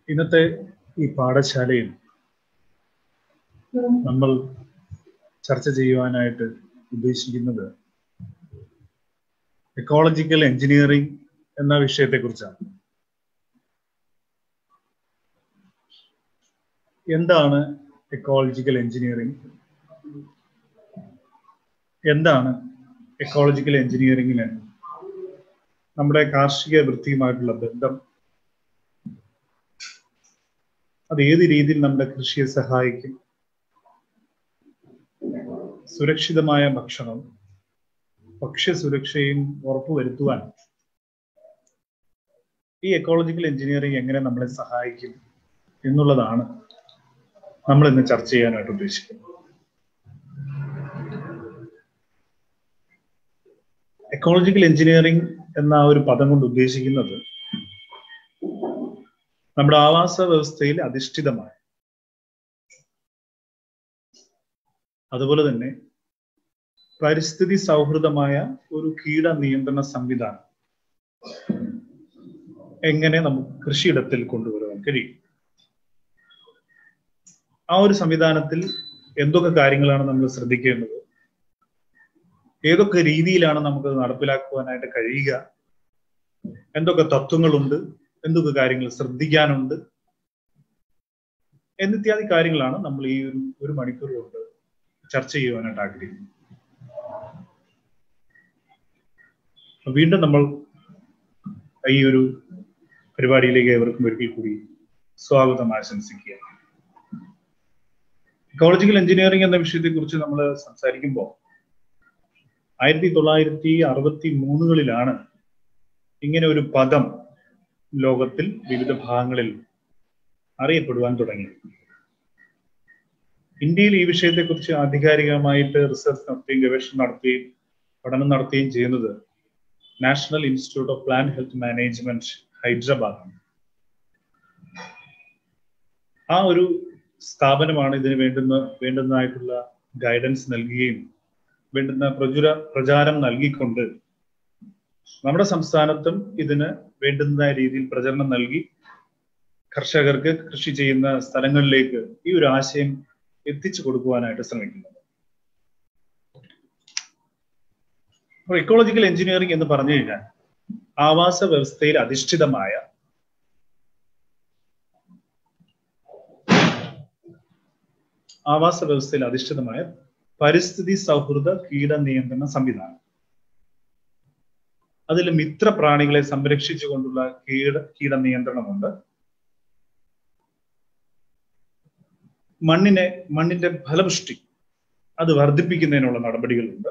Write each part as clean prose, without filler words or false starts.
ഇന്നത്തെ ഈ പാഠശാലയിൽ നമ്മൾ ചർച്ച ചെയ്യുവാനായിട്ട് ഉദ്ദേശിക്കുന്നത് എക്കോളജിക്കൽ എഞ്ചിനീയറിംഗ് എന്ന വിഷയത്തെക്കുറിച്ചാണ്. എന്താണ് എക്കോളജിക്കൽ എഞ്ചിനീയറിംഗ്? എന്താണ് എക്കോളജിക്കൽ എഞ്ചിനീയറിംഗിന് നമ്മുടെ കാർഷിക വൃത്തിയുമായിട്ടുള്ള ബന്ധം? അത് ഏത് രീതിയിൽ നമ്മുടെ കൃഷിയെ സഹായിക്കും? സുരക്ഷിതമായ ഭക്ഷണം, ഭക്ഷ്യസുരക്ഷയും ഉറപ്പുവരുത്തുവാൻ ഈ എക്കോളജിക്കൽ എഞ്ചിനീയറിംഗ് എങ്ങനെ നമ്മളെ സഹായിക്കും എന്നുള്ളതാണ് നമ്മൾ ഇന്ന് ചർച്ച ചെയ്യാനായിട്ട് ഉദ്ദേശിക്കുന്നത്. എക്കോളജിക്കൽ എഞ്ചിനീയറിംഗ് എന്ന ഒരു പദം കൊണ്ട് ഉദ്ദേശിക്കുന്നത് നമ്മുടെ ആവാസ വ്യവസ്ഥയിൽ അധിഷ്ഠിതമായ, അതുപോലെ തന്നെ പരിസ്ഥിതി സൗഹൃദമായ ഒരു കീട നിയന്ത്രണ സംവിധാനം എങ്ങനെ നമുക്ക് കൃഷിയിടത്തിൽ കൊണ്ടുവരാൻ കഴിയും. ആ ഒരു സംവിധാനത്തിൽ എന്തൊക്കെ കാര്യങ്ങളാണ് നമ്മൾ ശ്രദ്ധിക്കേണ്ടത്, ഏതൊക്കെ രീതിയിലാണ് നമുക്ക് നടപ്പിലാക്കുവാനായിട്ട് കഴിയുക, എന്തൊക്കെ തത്വങ്ങളുണ്ട്, എന്തൊക്കെ കാര്യങ്ങൾ ശ്രദ്ധിക്കാനുണ്ട് എന്നിത്യാദി കാര്യങ്ങളാണ് നമ്മൾ ഈ ഒരു മണിക്കൂർ കൊണ്ട് ചർച്ച ചെയ്യുവാനായിട്ട് ആഗ്രഹിക്കുന്നത്. വീണ്ടും നമ്മൾ ഈ ഒരു പരിപാടിയിലേക്ക് ഏവർക്കും ഒരിക്കൽ കൂടി സ്വാഗതം ആശംസിക്കുക. എക്കോളജിക്കൽ എഞ്ചിനീയറിംഗ് എന്ന വിഷയത്തെക്കുറിച്ച് നമ്മൾ സംസാരിക്കുമ്പോൾ 1963 ഇങ്ങനെ ഒരു പദം ലോകത്തിൽ വിവിധ ഭാഗങ്ങളിൽ അറിയപ്പെടുവാൻ തുടങ്ങി. ഇന്ത്യയിൽ ഈ വിഷയത്തെക്കുറിച്ച് ആധികാരികമായിട്ട് റിസർച്ച് നടത്തുകയും ഗവേഷണം നടത്തുകയും പഠനം നടത്തുകയും ചെയ്യുന്നത് national institute of plant health management Hyderabad. ആ ഒരു സ്ഥാപനമാണ് ഇതിന് വേണ്ടുന്നതായിട്ടുള്ള ഗൈഡൻസ് നൽകുകയും വേണ്ടുന്ന പ്രചാരം നൽകിക്കൊണ്ട് നമ്മുടെ സംസ്ഥാനത്തും ഇതിന് വേണ്ടുന്ന രീതിയിൽ പ്രചരണം നൽകി കർഷകർക്ക് കൃഷി ചെയ്യുന്ന സ്ഥലങ്ങളിലേക്ക് ഈ ഒരു ആശയം എത്തിച്ചു കൊടുക്കുവാനായിട്ട് ശ്രമിക്കുന്നത്. അപ്പോൾ എക്കോളജിക്കൽ എഞ്ചിനീയറിംഗ് എന്ന് പറഞ്ഞു കഴിഞ്ഞാൽ ആവാസ വ്യവസ്ഥയിൽ അധിഷ്ഠിതമായ പരിസ്ഥിതി സൗഹൃദ കീട നിയന്ത്രണ സംവിധാനം. അതിൽ മിത്രപ്രാണികളെ സംരക്ഷിച്ചുകൊണ്ടുള്ള കീട നിയന്ത്രണമുണ്ട്. മണ്ണിന്റെ ഫലപുഷ്ടി അത് വർദ്ധിപ്പിക്കുന്നതിനുള്ള നടപടികളുണ്ട്.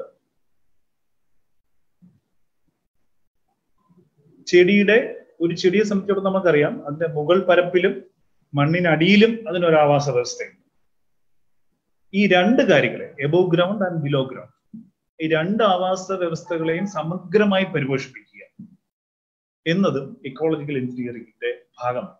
ഒരു ചെടിയെ സംബന്ധിച്ചിടത്തോളം നമുക്കറിയാം, അതിന്റെ മുകൾ പരപ്പിലും മണ്ണിനടിയിലും അതിനൊരു ആവാസ വ്യവസ്ഥയുണ്ട്. ഈ രണ്ട് കാര്യങ്ങളെ, above ground and below ground, ഈ രണ്ട് ആവാസ വ്യവസ്ഥകളെയും സമഗ്രമായി പരിപോഷിപ്പിക്കുക എന്നതും എക്കോളജിക്കൽ എഞ്ചിനീയറിംഗിന്റെ ഭാഗമാണ്.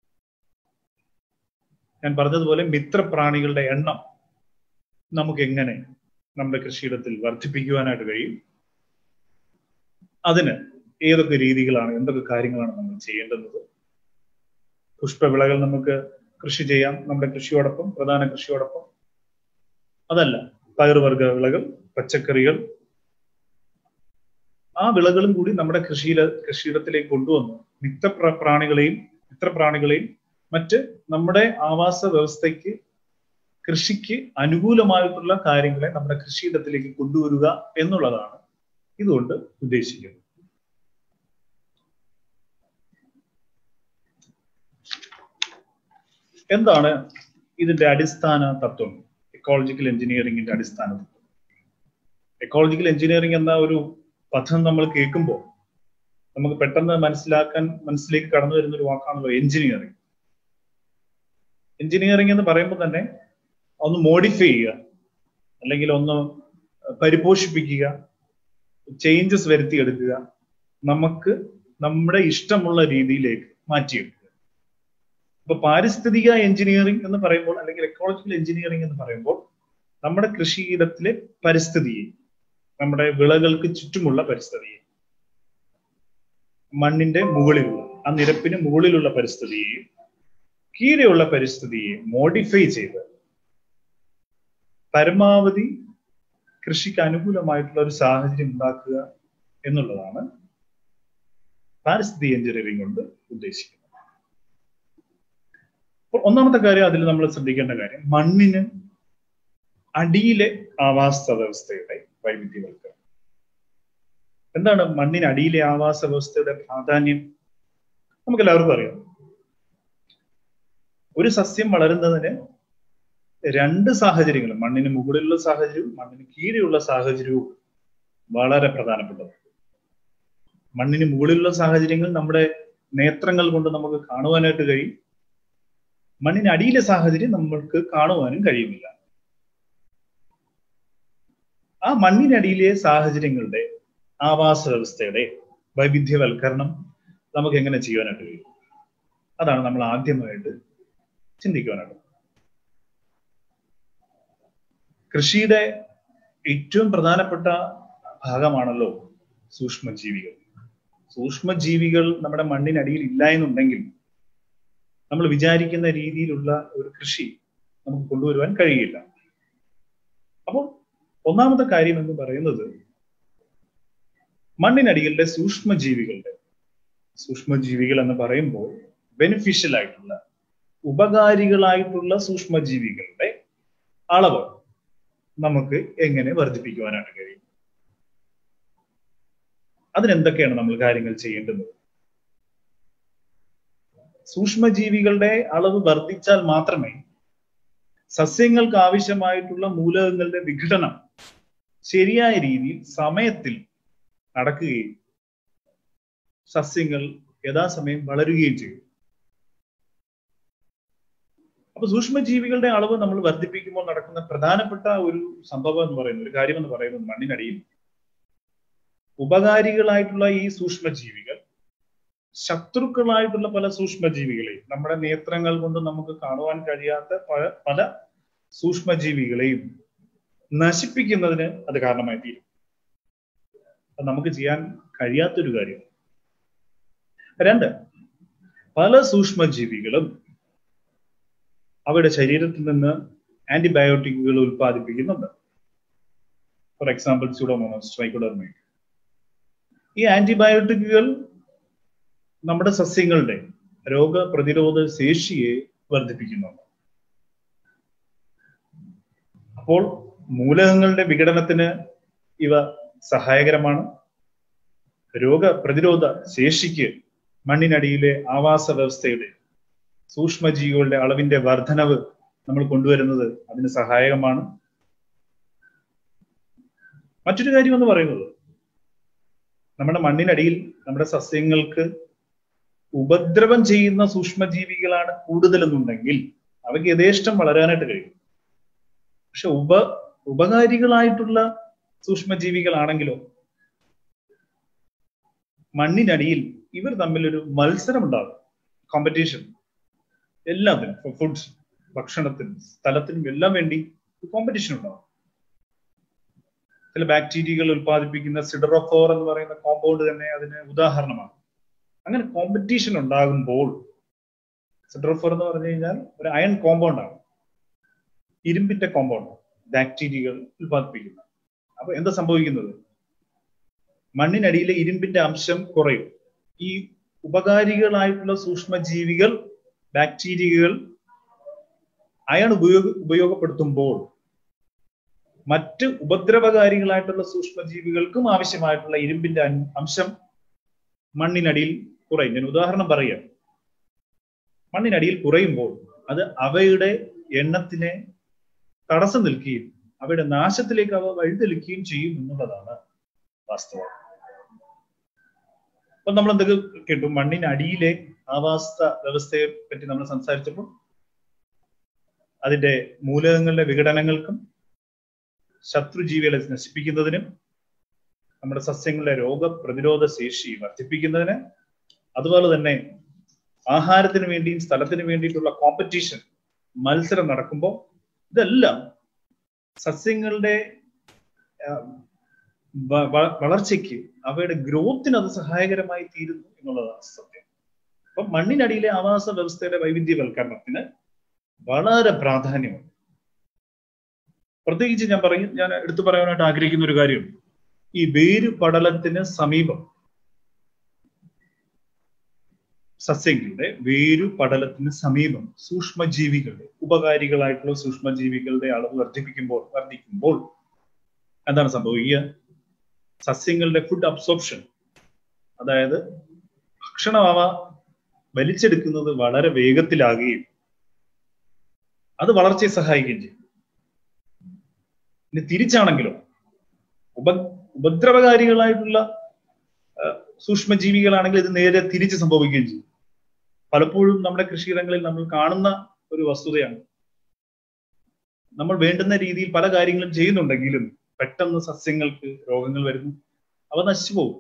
ഞാൻ പറഞ്ഞതുപോലെ മിത്രപ്രാണികളുടെ എണ്ണം നമുക്ക് എങ്ങനെ നമ്മുടെ കൃഷിയിടത്തിൽ വർദ്ധിപ്പിക്കുവാനായിട്ട് കഴിയും, അതിന് ഏതൊക്കെ രീതികളാണ്, എന്തൊക്കെ കാര്യങ്ങളാണ് നമ്മൾ ചെയ്യേണ്ടുന്നത്. പുഷ്പവിളകൾ നമുക്ക് കൃഷി ചെയ്യാം നമ്മുടെ കൃഷിയോടൊപ്പം, പ്രധാന കൃഷിയോടൊപ്പം. അതല്ല, പയറുവർഗ വിളകൾ, പച്ചക്കറികൾ, ആ വിളകളും കൂടി നമ്മുടെ കൃഷിയിടത്തിലേക്ക് കൊണ്ടുവന്ന് മിത്രപ്രാണികളെയും മറ്റ് നമ്മുടെ ആവാസ വ്യവസ്ഥയ്ക്ക്, കൃഷിക്ക് അനുകൂലമായിട്ടുള്ള കാര്യങ്ങളെ നമ്മുടെ കൃഷിയിടത്തിലേക്ക് കൊണ്ടുവരിക എന്നുള്ളതാണ് ഇതുകൊണ്ട് ഉദ്ദേശിക്കുന്നത്. എന്താണ് ഇതിന്റെ അടിസ്ഥാന തത്വം? എക്കോളജിക്കൽ എഞ്ചിനീയറിംഗിന്റെ അടിസ്ഥാന തത്വം. എക്കോളജിക്കൽ എഞ്ചിനീയറിംഗ് എന്ന ഒരു പദം നമ്മൾ കേൾക്കുമ്പോൾ നമുക്ക് പെട്ടെന്ന് മനസ്സിലേക്ക് കടന്നു വരുന്ന ഒരു വാക്കാണല്ലോ എഞ്ചിനീയറിംഗ്. എഞ്ചിനീയറിംഗ് എന്ന് പറയുമ്പോൾ തന്നെ ഒന്ന് മോഡിഫൈ ചെയ്യുക, അല്ലെങ്കിൽ ഒന്ന് പരിപോഷിപ്പിക്കുക, ചേഞ്ചസ് വരുത്തിയെടുക്കുക, നമുക്ക് നമ്മുടെ ഇഷ്ടമുള്ള രീതിയിലേക്ക് മാറ്റിയെടുക്കുക. അപ്പൊ പാരിസ്ഥിതിക എഞ്ചിനീയറിംഗ് എന്ന് പറയുമ്പോൾ, അല്ലെങ്കിൽ എക്കോളജിക്കൽ എഞ്ചിനീയറിംഗ് എന്ന് പറയുമ്പോൾ, നമ്മുടെ കൃഷിയിടത്തിലെ പരിസ്ഥിതിയെ, നമ്മുടെ വിളകൾക്ക് ചുറ്റുമുള്ള പരിസ്ഥിതിയെ, മണ്ണിന്റെ മുകളിലുള്ള, ആ നിരപ്പിന് മുകളിലുള്ള പരിസ്ഥിതിയെയും കീഴെയുള്ള പരിസ്ഥിതിയെ മോഡിഫൈ ചെയ്ത് പരമാവധി കൃഷിക്ക് അനുകൂലമായിട്ടുള്ള ഒരു സാഹചര്യം ഉണ്ടാക്കുക എന്നുള്ളതാണ് പാരിസ്ഥിതിക എഞ്ചിനീയറിംഗ് കൊണ്ട് ഉദ്ദേശിക്കുന്നത്. അപ്പോൾ ഒന്നാമത്തെ കാര്യം അതിൽ നമ്മൾ ശ്രദ്ധിക്കേണ്ട കാര്യം മണ്ണിന് അടിയിലെ ആവാസ വ്യവസ്ഥയുടെ വൈവിധ്യവൽക്കരണം. എന്താണ് മണ്ണിന് അടിയിലെ ആവാസ വ്യവസ്ഥയുടെ പ്രാധാന്യം? നമുക്ക് എല്ലാവർക്കും അറിയാം. ഒരു സസ്യം വളരുന്നതിന് രണ്ട് സാഹചര്യങ്ങളും, മണ്ണിന് മുകളിലുള്ള സാഹചര്യവും മണ്ണിന് കീഴെയുള്ള സാഹചര്യവും വളരെ പ്രധാനപ്പെട്ടതാണ്. മണ്ണിന് മുകളിലുള്ള സാഹചര്യങ്ങൾ നമ്മുടെ നേത്രങ്ങൾ കൊണ്ട് നമുക്ക് കാണുവാനായിട്ട് കഴിയും. മണ്ണിന് അടിയിലെ സാഹചര്യം നമ്മൾക്ക് കാണുവാനും കഴിയുന്നില്ല. ആ മണ്ണിനടിയിലെ സാഹചര്യങ്ങളുടെ ആവാസ വ്യവസ്ഥയുടെ വൈവിധ്യവൽക്കരണം നമുക്ക് എങ്ങനെ ചെയ്യാനായിട്ട് കഴിയും? അതാണ് നമ്മൾ ആദ്യമായിട്ട് ചിന്തിക്കുവാനായിട്ട്. കൃഷിയുടെ ഏറ്റവും പ്രധാനപ്പെട്ട ഭാഗമാണല്ലോ സൂക്ഷ്മജീവികൾ. സൂക്ഷ്മജീവികൾ നമ്മുടെ മണ്ണിനടിയിൽ ഇല്ല എന്നുണ്ടെങ്കിൽ നമ്മൾ വിചാരിക്കുന്ന രീതിയിലുള്ള ഒരു കൃഷി നമുക്ക് കൊണ്ടുവരുവാൻ കഴിയില്ല. അപ്പോൾ ഒന്നാമത്തെ കാര്യം എന്ന് പറയുന്നത് മണ്ണിനടിയിലെ സൂക്ഷ്മജീവികൾ എന്ന് പറയുമ്പോൾ ബെനിഫിഷ്യൽ ആയിട്ടുള്ള, ഉപകാരികളായിട്ടുള്ള സൂക്ഷ്മജീവികളുടെ അളവ് നമുക്ക് എങ്ങനെ വർദ്ധിപ്പിക്കുവാനായിട്ട് കഴിയും? അതിനെന്തൊക്കെയാണ് നമ്മൾ കാര്യങ്ങൾ ചെയ്യേണ്ടത്? സൂക്ഷ്മജീവികളുടെ അളവ് വർദ്ധിച്ചാൽ മാത്രമേ സസ്യങ്ങൾക്ക് ആവശ്യമായിട്ടുള്ള മൂലകങ്ങളുടെ വിഘടനം ശരിയായ രീതിയിൽ സമയത്തിൽ നടക്കുകയും സസ്യങ്ങൾ യഥാസമയം വളരുകയും ചെയ്യും. അപ്പൊ സൂക്ഷ്മജീവികളുടെ അളവ് നമ്മൾ വർദ്ധിപ്പിക്കുമ്പോൾ നടക്കുന്ന പ്രധാനപ്പെട്ട ഒരു സംഭവം എന്ന് പറയുന്നത്, ഒരു കാര്യം എന്ന് പറയുന്നത്, മണ്ണിനടിയിൽ ഉപകാരികളായിട്ടുള്ള ഈ സൂക്ഷ്മജീവികൾ ശത്രുക്കളായിട്ടുള്ള പല സൂക്ഷ്മജീവികളെയും, നമ്മുടെ നേത്രങ്ങൾ കൊണ്ട് നമുക്ക് കാണുവാൻ കഴിയാത്ത പല സൂക്ഷ്മജീവികളെയും നശിപ്പിക്കുന്നതിന് അത് കാരണമായി തീരും. അത് നമുക്ക് ചെയ്യാൻ കഴിയാത്തൊരു കാര്യം. രണ്ട്, പല സൂക്ഷ്മജീവികളും അവയുടെ ശരീരത്തിൽ നിന്ന് ആന്റിബയോട്ടിക്കുകൾ ഉൽപ്പാദിപ്പിക്കുന്നുണ്ട്. For example pseudomonas, trichoderma. ഈ ആന്റിബയോട്ടിക്കുകൾ നമ്മുടെ സസ്യങ്ങളുടെ രോഗപ്രതിരോധ ശേഷിയെ വർദ്ധിപ്പിക്കുന്നുണ്ട്. അപ്പോൾ മൂലകങ്ങളുടെ വിഘടനത്തിന് ഇവ സഹായകരമാണ്. രോഗപ്രതിരോധ ശേഷിക്ക് മണ്ണിനടിയിലെ ആവാസ വ്യവസ്ഥയുടെ സൂക്ഷ്മജീവികളുടെ അളവിന്റെ വർധനവ് നമ്മൾ കൊണ്ടുവരുന്നത് അതിന് സഹായകമാണ്. മറ്റൊരു കാര്യം എന്ന് പറയുന്നത്, നമ്മുടെ മണ്ണിനടിയിൽ നമ്മുടെ സസ്യങ്ങൾക്ക് ഉപദ്രവം ചെയ്യുന്ന സൂക്ഷ്മജീവികളാണ് കൂടുതലെന്നുണ്ടെങ്കിൽ അവയ്ക്ക് യഥേഷ്ടം വളരാനായിട്ട് കഴിയും. പക്ഷെ ഉപകാരികളായിട്ടുള്ള സൂക്ഷ്മജീവികളാണെങ്കിലോ മണ്ണിനടിയിൽ ഇവർ തമ്മിലൊരു മത്സരം ഉണ്ടാകും, കോമ്പറ്റീഷൻ. എല്ലാത്തിനും, ഫുഡ്സ്, ഭക്ഷണത്തിനും സ്ഥലത്തിനും എല്ലാം വേണ്ടി കോമ്പറ്റീഷൻ ഉണ്ടാകും. ചില ബാക്ടീരിയകൾ ഉൽപ്പാദിപ്പിക്കുന്ന സിഡറോഫോർ എന്ന് പറയുന്ന കോമ്പൗണ്ട് തന്നെ അതിന് ഉദാഹരണമാണ്. അങ്ങനെ കോമ്പറ്റീഷൻ ഉണ്ടാകുമ്പോൾ, സിഡറോഫോർ എന്ന് പറഞ്ഞു കഴിഞ്ഞാൽ ഒരു അയൺ കോമ്പൗണ്ട് ആണ്, ഇരുമ്പിന്റെ കോമ്പൗണ്ട്, ബാക്ടീരിയകൾ ഉൽപ്പാദിപ്പിക്കുന്നത്. അപ്പൊ എന്താ സംഭവിക്കുന്നത്? മണ്ണിനടിയിലെ ഇരുമ്പിന്റെ അംശം കുറയും. ഈ ഉപകാരികളായിട്ടുള്ള സൂക്ഷ്മജീവികൾ, ബാക്ടീരിയകൾ അയൺ ഉപയോഗപ്പെടുത്തുമ്പോൾ മറ്റ് ഉപദ്രവകാരികളായിട്ടുള്ള സൂക്ഷ്മജീവികൾക്കും ആവശ്യമായിട്ടുള്ള ഇരുമ്പിന്റെ അംശം മണ്ണിനടിയിൽ കുറയും. ഞാൻ ഉദാഹരണം പറയാം. മണ്ണിനടിയിൽ കുറയുമ്പോൾ അത് അവയുടെ എണ്ണത്തിനെ തടസ്സം നിൽക്കുകയും അവയുടെ നാശത്തിലേക്ക് അവ വഴിതെളിക്കുകയും ചെയ്യും എന്നുള്ളതാണ് വാസ്തവം. അപ്പൊ നമ്മൾ എന്തൊക്കെ കേട്ടു? മണ്ണിനടിയിലെ ആവാസ വ്യവസ്ഥയെ പറ്റി നമ്മൾ സംസാരിച്ചപ്പോൾ അതിന്റെ മൂലകങ്ങളുടെ വിഘടനങ്ങൾക്കും ശത്രുജീവികളെ നശിപ്പിക്കുന്നതിനും നമ്മുടെ സസ്യങ്ങളുടെ രോഗപ്രതിരോധ ശേഷി വർദ്ധിപ്പിക്കുന്നതിന്, അതുപോലെ തന്നെ ആഹാരത്തിന് വേണ്ടിയും സ്ഥലത്തിന് വേണ്ടിയിട്ടുള്ള കോമ്പറ്റീഷൻ, മത്സരം നടക്കുമ്പോൾ ഇതെല്ലാം സസ്യങ്ങളുടെ വളർച്ചയ്ക്ക്, അവയുടെ ഗ്രോത്തിന് അത് സഹായകരമായി തീരുന്നു എന്നുള്ളതാണ് സത്യം. അപ്പൊ മണ്ണിനടിയിലെ ആവാസ വ്യവസ്ഥയുടെ വൈവിധ്യവൽക്കരണത്തിന് വളരെ പ്രാധാന്യമുണ്ട്. പ്രത്യേകിച്ച് ഞാൻ എടുത്തു പറയാനായിട്ട് ആഗ്രഹിക്കുന്ന ഒരു കാര്യം, ഈ വേരു പടലത്തിന് സമീപം സസ്യങ്ങളുടെ വേരു പടലത്തിന് സമീപം സൂക്ഷ്മജീവികളുടെ ഉപകാരികളായിട്ടുള്ള സൂക്ഷ്മജീവികളുടെ അളവ് വർദ്ധിക്കുമ്പോൾ എന്താണ് സംഭവിക്കുക? സസ്യങ്ങളുടെ ഫുഡ് അബ്സോർപ്ഷൻ, അതായത് ഭക്ഷണം അവ വലിച്ചെടുക്കുന്നത് വളരെ വേഗത്തിലാകുകയും അത് വളർച്ചയെ സഹായിക്കുകയും ചെയ്യും. ഇനി തിരിച്ചാണെങ്കിലോ ഉപദ്രവകാരികളായിട്ടുള്ള സൂക്ഷ്മജീവികളാണെങ്കിൽ ഇത് നേരെ തിരിച്ച് സംഭവിക്കുകയും ചെയ്യും. പലപ്പോഴും നമ്മുടെ കൃഷിയിടങ്ങളിൽ നമ്മൾ കാണുന്ന ഒരു വസ്തുതയാണ്. നമ്മൾ വേണ്ടുന്ന രീതിയിൽ പല കാര്യങ്ങളും ചെയ്യുന്നുണ്ടെങ്കിലും പെട്ടെന്ന് സസ്യങ്ങൾക്ക് രോഗങ്ങൾ വരുന്നു, അവ നശിച്ചു പോകും.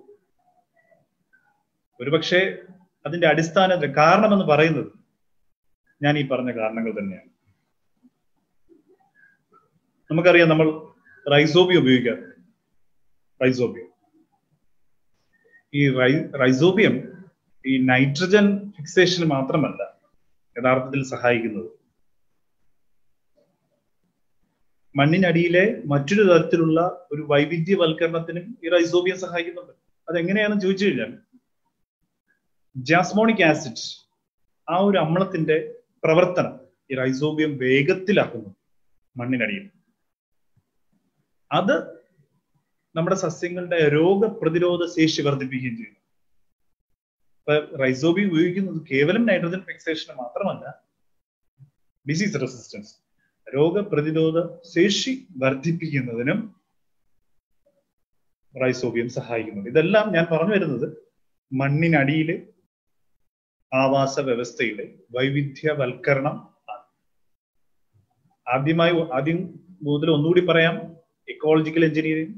ഒരുപക്ഷെ അതിന്റെ അടിസ്ഥാന കാരണമെന്ന് പറയുന്നത് ഞാൻ ഈ പറഞ്ഞ കാരണങ്ങൾ തന്നെയാണ്. നമുക്കറിയാം, നമ്മൾ റൈസോബിയം ഉപയോഗിക്കാറുണ്ട്. ഈ റൈസോബിയം ഈ നൈട്രജൻ ഫിക്സേഷന് മാത്രമല്ല യഥാർത്ഥത്തിൽ സഹായിക്കുന്നത്, മണ്ണിനടിയിലെ മറ്റൊരു തരത്തിലുള്ള ഒരു വൈവിധ്യവൽക്കരണത്തിനും ഈ റൈസോബിയം സഹായിക്കുന്നുണ്ട്. അതെങ്ങനെയാണെന്ന് ചോദിച്ചു കഴിഞ്ഞാൽ, ജാസ്മോണിക് ആസിഡ്, ആ ഒരു അമ്ലത്തിന്റെ പ്രവർത്തനം ഈ റൈസോബിയം വേഗത്തിലാക്കുന്നു മണ്ണിനടിയിൽ. അത് നമ്മുടെ സസ്യങ്ങളുടെ രോഗപ്രതിരോധ ശേഷി വർദ്ധിപ്പിക്കുകയും ചെയ്യുന്നു. ഇപ്പൊ റൈസോബിയം ഉപയോഗിക്കുന്നത് കേവലം നൈട്രജൻ ഫിക്സേഷന് മാത്രമല്ല, ഡിസീസ് റെസിസ്റ്റൻസ്, രോഗപ്രതിരോധ ശേഷി വർദ്ധിപ്പിക്കുന്നതിനും റൈസോബിയം സഹായിക്കുന്നുണ്ട്. ഇതെല്ലാം ഞാൻ പറഞ്ഞു വരുന്നത് മണ്ണിനടിയിലെ ആവാസ വ്യവസ്ഥയുടെ വൈവിധ്യവൽക്കരണം ആണ്. ആദ്യം മുതൽ ഒന്നുകൂടി പറയാം, ഇക്കോളജിക്കൽ എഞ്ചിനീയറിംഗ്,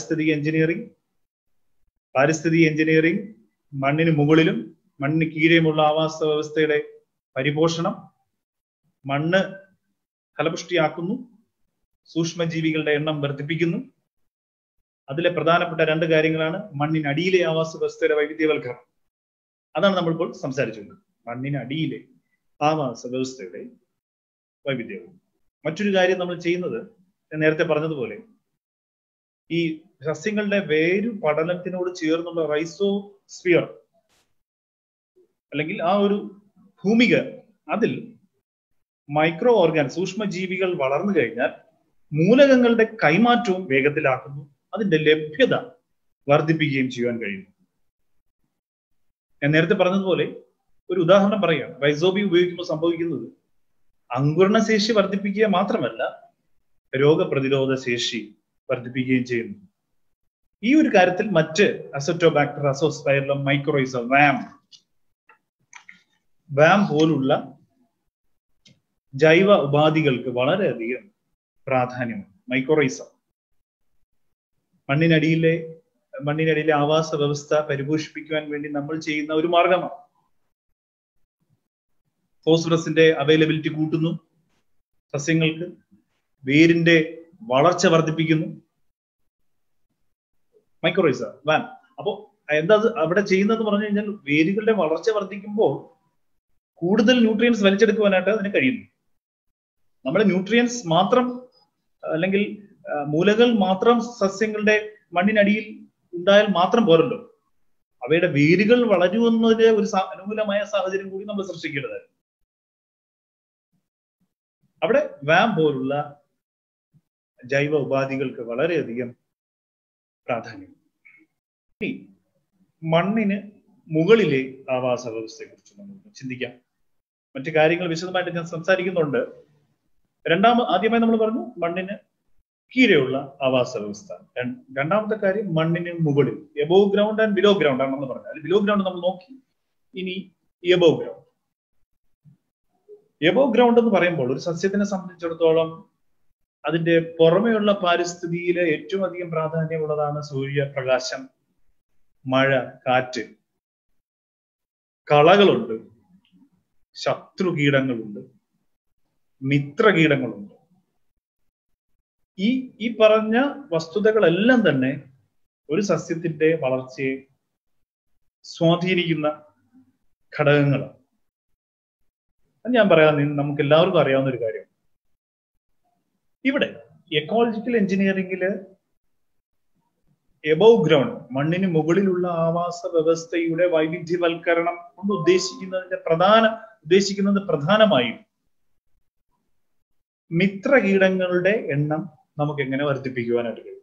പാരിസ്ഥിതിക എഞ്ചിനീയറിംഗ്, മണ്ണിന് മുകളിലും മണ്ണിന് കീഴെയുമുള്ള ആവാസ വ്യവസ്ഥയുടെ പരിപോഷണം, മണ്ണ് ഫലപുഷ്ടിയാക്കുന്നു, സൂക്ഷ്മജീവികളുടെ എണ്ണം വർദ്ധിപ്പിക്കുന്നു. അതിലെ പ്രധാനപ്പെട്ട രണ്ട് കാര്യങ്ങളാണ് മണ്ണിനടിയിലെ ആവാസ വ്യവസ്ഥയുടെ വൈവിധ്യവൽക്കരണം. അതാണ് നമ്മളിപ്പോൾ സംസാരിച്ചത്, മണ്ണിനടിയിലെ ആവാസ വ്യവസ്ഥയുടെ വൈവിധ്യവൽക്കരണം. മറ്റൊരു കാര്യം നമ്മൾ ചെയ്യുന്നത്, ഞാൻ നേരത്തെ പറഞ്ഞതുപോലെ, ഈ സസ്യങ്ങളുടെ വേരു പടലത്തിനോട് ചേർന്നുള്ള റൈസോസ്ഫിയർ അല്ലെങ്കിൽ ആ ഒരു ഭൂമിക, അതിൽ മൈക്രോ ഓർഗാൻ സൂക്ഷ്മജീവികൾ വളർന്നു കഴിഞ്ഞാൽ മൂലകങ്ങളുടെ കൈമാറ്റവും വേഗത്തിലാക്കുന്നു, അതിന്റെ ലഭ്യത വർദ്ധിപ്പിക്കുകയും ചെയ്യാൻ കഴിയുന്നു. ഞാൻ നേരത്തെ പറഞ്ഞതുപോലെ ഒരു ഉദാഹരണം പറയുകയാണ്. റൈസോബിയം ഉപയോഗിക്കുമ്പോൾ സംഭവിക്കുന്നത് അങ്കുരണശേഷി വർദ്ധിപ്പിക്കുക മാത്രമല്ല, രോഗപ്രതിരോധ ശേഷി വർദ്ധിപ്പിക്കുകയും ചെയ്യുന്നു. ഈ ഒരു കാര്യത്തിൽ മറ്റ് അസറ്റോബാക്ടർ, അസോസ്പൈറലം, മൈക്രോറൈസ, വാം പോലുള്ള ജൈവ ഉപാധികൾക്ക് വളരെയധികം പ്രാധാന്യമുണ്ട്. മൈക്രോറൈസ മണ്ണിനടിയിലെ ആവാസ വ്യവസ്ഥ പരിപോഷിപ്പിക്കുവാൻ വേണ്ടി നമ്മൾ ചെയ്യുന്ന ഒരു മാർഗമാണ്. ഫോസ്ഫറസിന്റെ അവൈലബിലിറ്റി കൂട്ടുന്നു, സസ്യങ്ങൾക്ക് വേരിന്റെ വളർച്ച വർദ്ധിപ്പിക്കുന്നു. Mycorrhiza, VAM. അപ്പോ എന്താ അവിടെ ചെയ്യുന്നത് പറഞ്ഞു കഴിഞ്ഞാൽ, വേരുകളുടെ വളർച്ച വർദ്ധിക്കുമ്പോൾ കൂടുതൽ ന്യൂട്രിയൻസ് വലിച്ചെടുക്കുവാനായിട്ട് അതിന് കഴിയുന്നു. നമ്മൾ ന്യൂട്രിയൻസ് മാത്രം അല്ലെങ്കിൽ മൂലകൾ മാത്രം സസ്യങ്ങളുടെ മണ്ണിനടിയിൽ ഉണ്ടായാൽ മാത്രം പോരല്ലോ, അവയുടെ വേരുകൾ വളരുന്നതിന് ഒരു അനുകൂലമായ സാഹചര്യം കൂടി നമ്മൾ സൃഷ്ടിക്കേണ്ടതായിരുന്നു. അവിടെ വാം പോലുള്ള ജൈവ ഉപാധികൾക്ക് വളരെയധികം പ്രാധാന്യം. ഇനി മണ്ണിന് മുകളിലെ ആവാസ വ്യവസ്ഥയെ കുറിച്ച് നമുക്ക് ചിന്തിക്കാം. മറ്റു കാര്യങ്ങൾ വിശദമായിട്ട് ഞാൻ സംസാരിക്കുന്നുണ്ട്. ആദ്യമായി നമ്മൾ പറഞ്ഞു മണ്ണിന് കീഴെയുള്ള ആവാസ വ്യവസ്ഥ. രണ്ടാമത്തെ കാര്യം മണ്ണിന് മുകളിൽ, above ground and below ground ആണ് നമ്മൾ പറഞ്ഞത്. ബിലോ ഗ്രൗണ്ട് നമ്മൾ നോക്കി, ഇനി എബോവ് ഗ്രൗണ്ട്. എബോവ് ഗ്രൗണ്ട് എന്ന് പറയുമ്പോൾ ഒരു സസ്യത്തിനെ സംബന്ധിച്ചിടത്തോളം അതിന്റെ പുറമെയുള്ള പാരിസ്ഥിതിയിലെ ഏറ്റവും അധികം പ്രാധാന്യമുള്ളതാണ് സൂര്യപ്രകാശം, മഴ, കാറ്റ്. കളകളുണ്ട്, ശത്രുകീടങ്ങളുണ്ട്, മിത്രകീടങ്ങളുണ്ട്. ഈ പറഞ്ഞ വസ്തുതകളെല്ലാം തന്നെ ഒരു സസ്യത്തിന്റെ വളർച്ചയെ സ്വാധീനിക്കുന്ന ഘടകങ്ങളാണ്. ഞാൻ പറയാം, നമുക്ക് എല്ലാവർക്കും അറിയാവുന്ന ഒരു കാര്യം. ഇവിടെ എക്കോളജിക്കൽ എഞ്ചിനീയറിംഗില് എബോവ് ഗ്രൗണ്ട്, മണ്ണിന് മുകളിലുള്ള ആവാസ വ്യവസ്ഥയുടെ വൈവിധ്യവൽക്കരണം കൊണ്ട് ഉദ്ദേശിക്കുന്നത് പ്രധാനമായും മിത്രകീടങ്ങളുടെ എണ്ണം നമുക്ക് എങ്ങനെ വർദ്ധിപ്പിക്കുവാനായിട്ട് കഴിയും.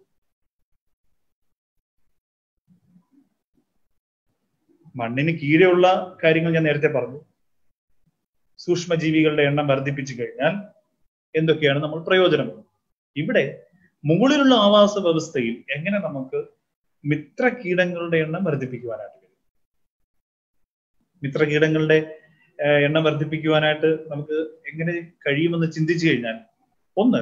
മണ്ണിന് കീഴെയുള്ള കാര്യങ്ങൾ ഞാൻ നേരത്തെ പറഞ്ഞു. സൂക്ഷ്മജീവികളുടെ എണ്ണം വർദ്ധിപ്പിച്ചു കഴിഞ്ഞാൽ എന്തൊക്കെയാണ് നമ്മൾ പ്രയോജനം? ഇവിടെ മുകളിലുള്ള ആവാസ വ്യവസ്ഥയിൽ എങ്ങനെ നമുക്ക് മിത്രകീടങ്ങളുടെ എണ്ണം വർദ്ധിപ്പിക്കുവാനായിട്ട് കഴിയും? മിത്രകീടങ്ങളുടെ എണ്ണം വർദ്ധിപ്പിക്കുവാനായിട്ട് നമുക്ക് എങ്ങനെ കഴിയുമെന്ന് ചിന്തിച്ചു കഴിഞ്ഞാൽ, ഒന്ന്,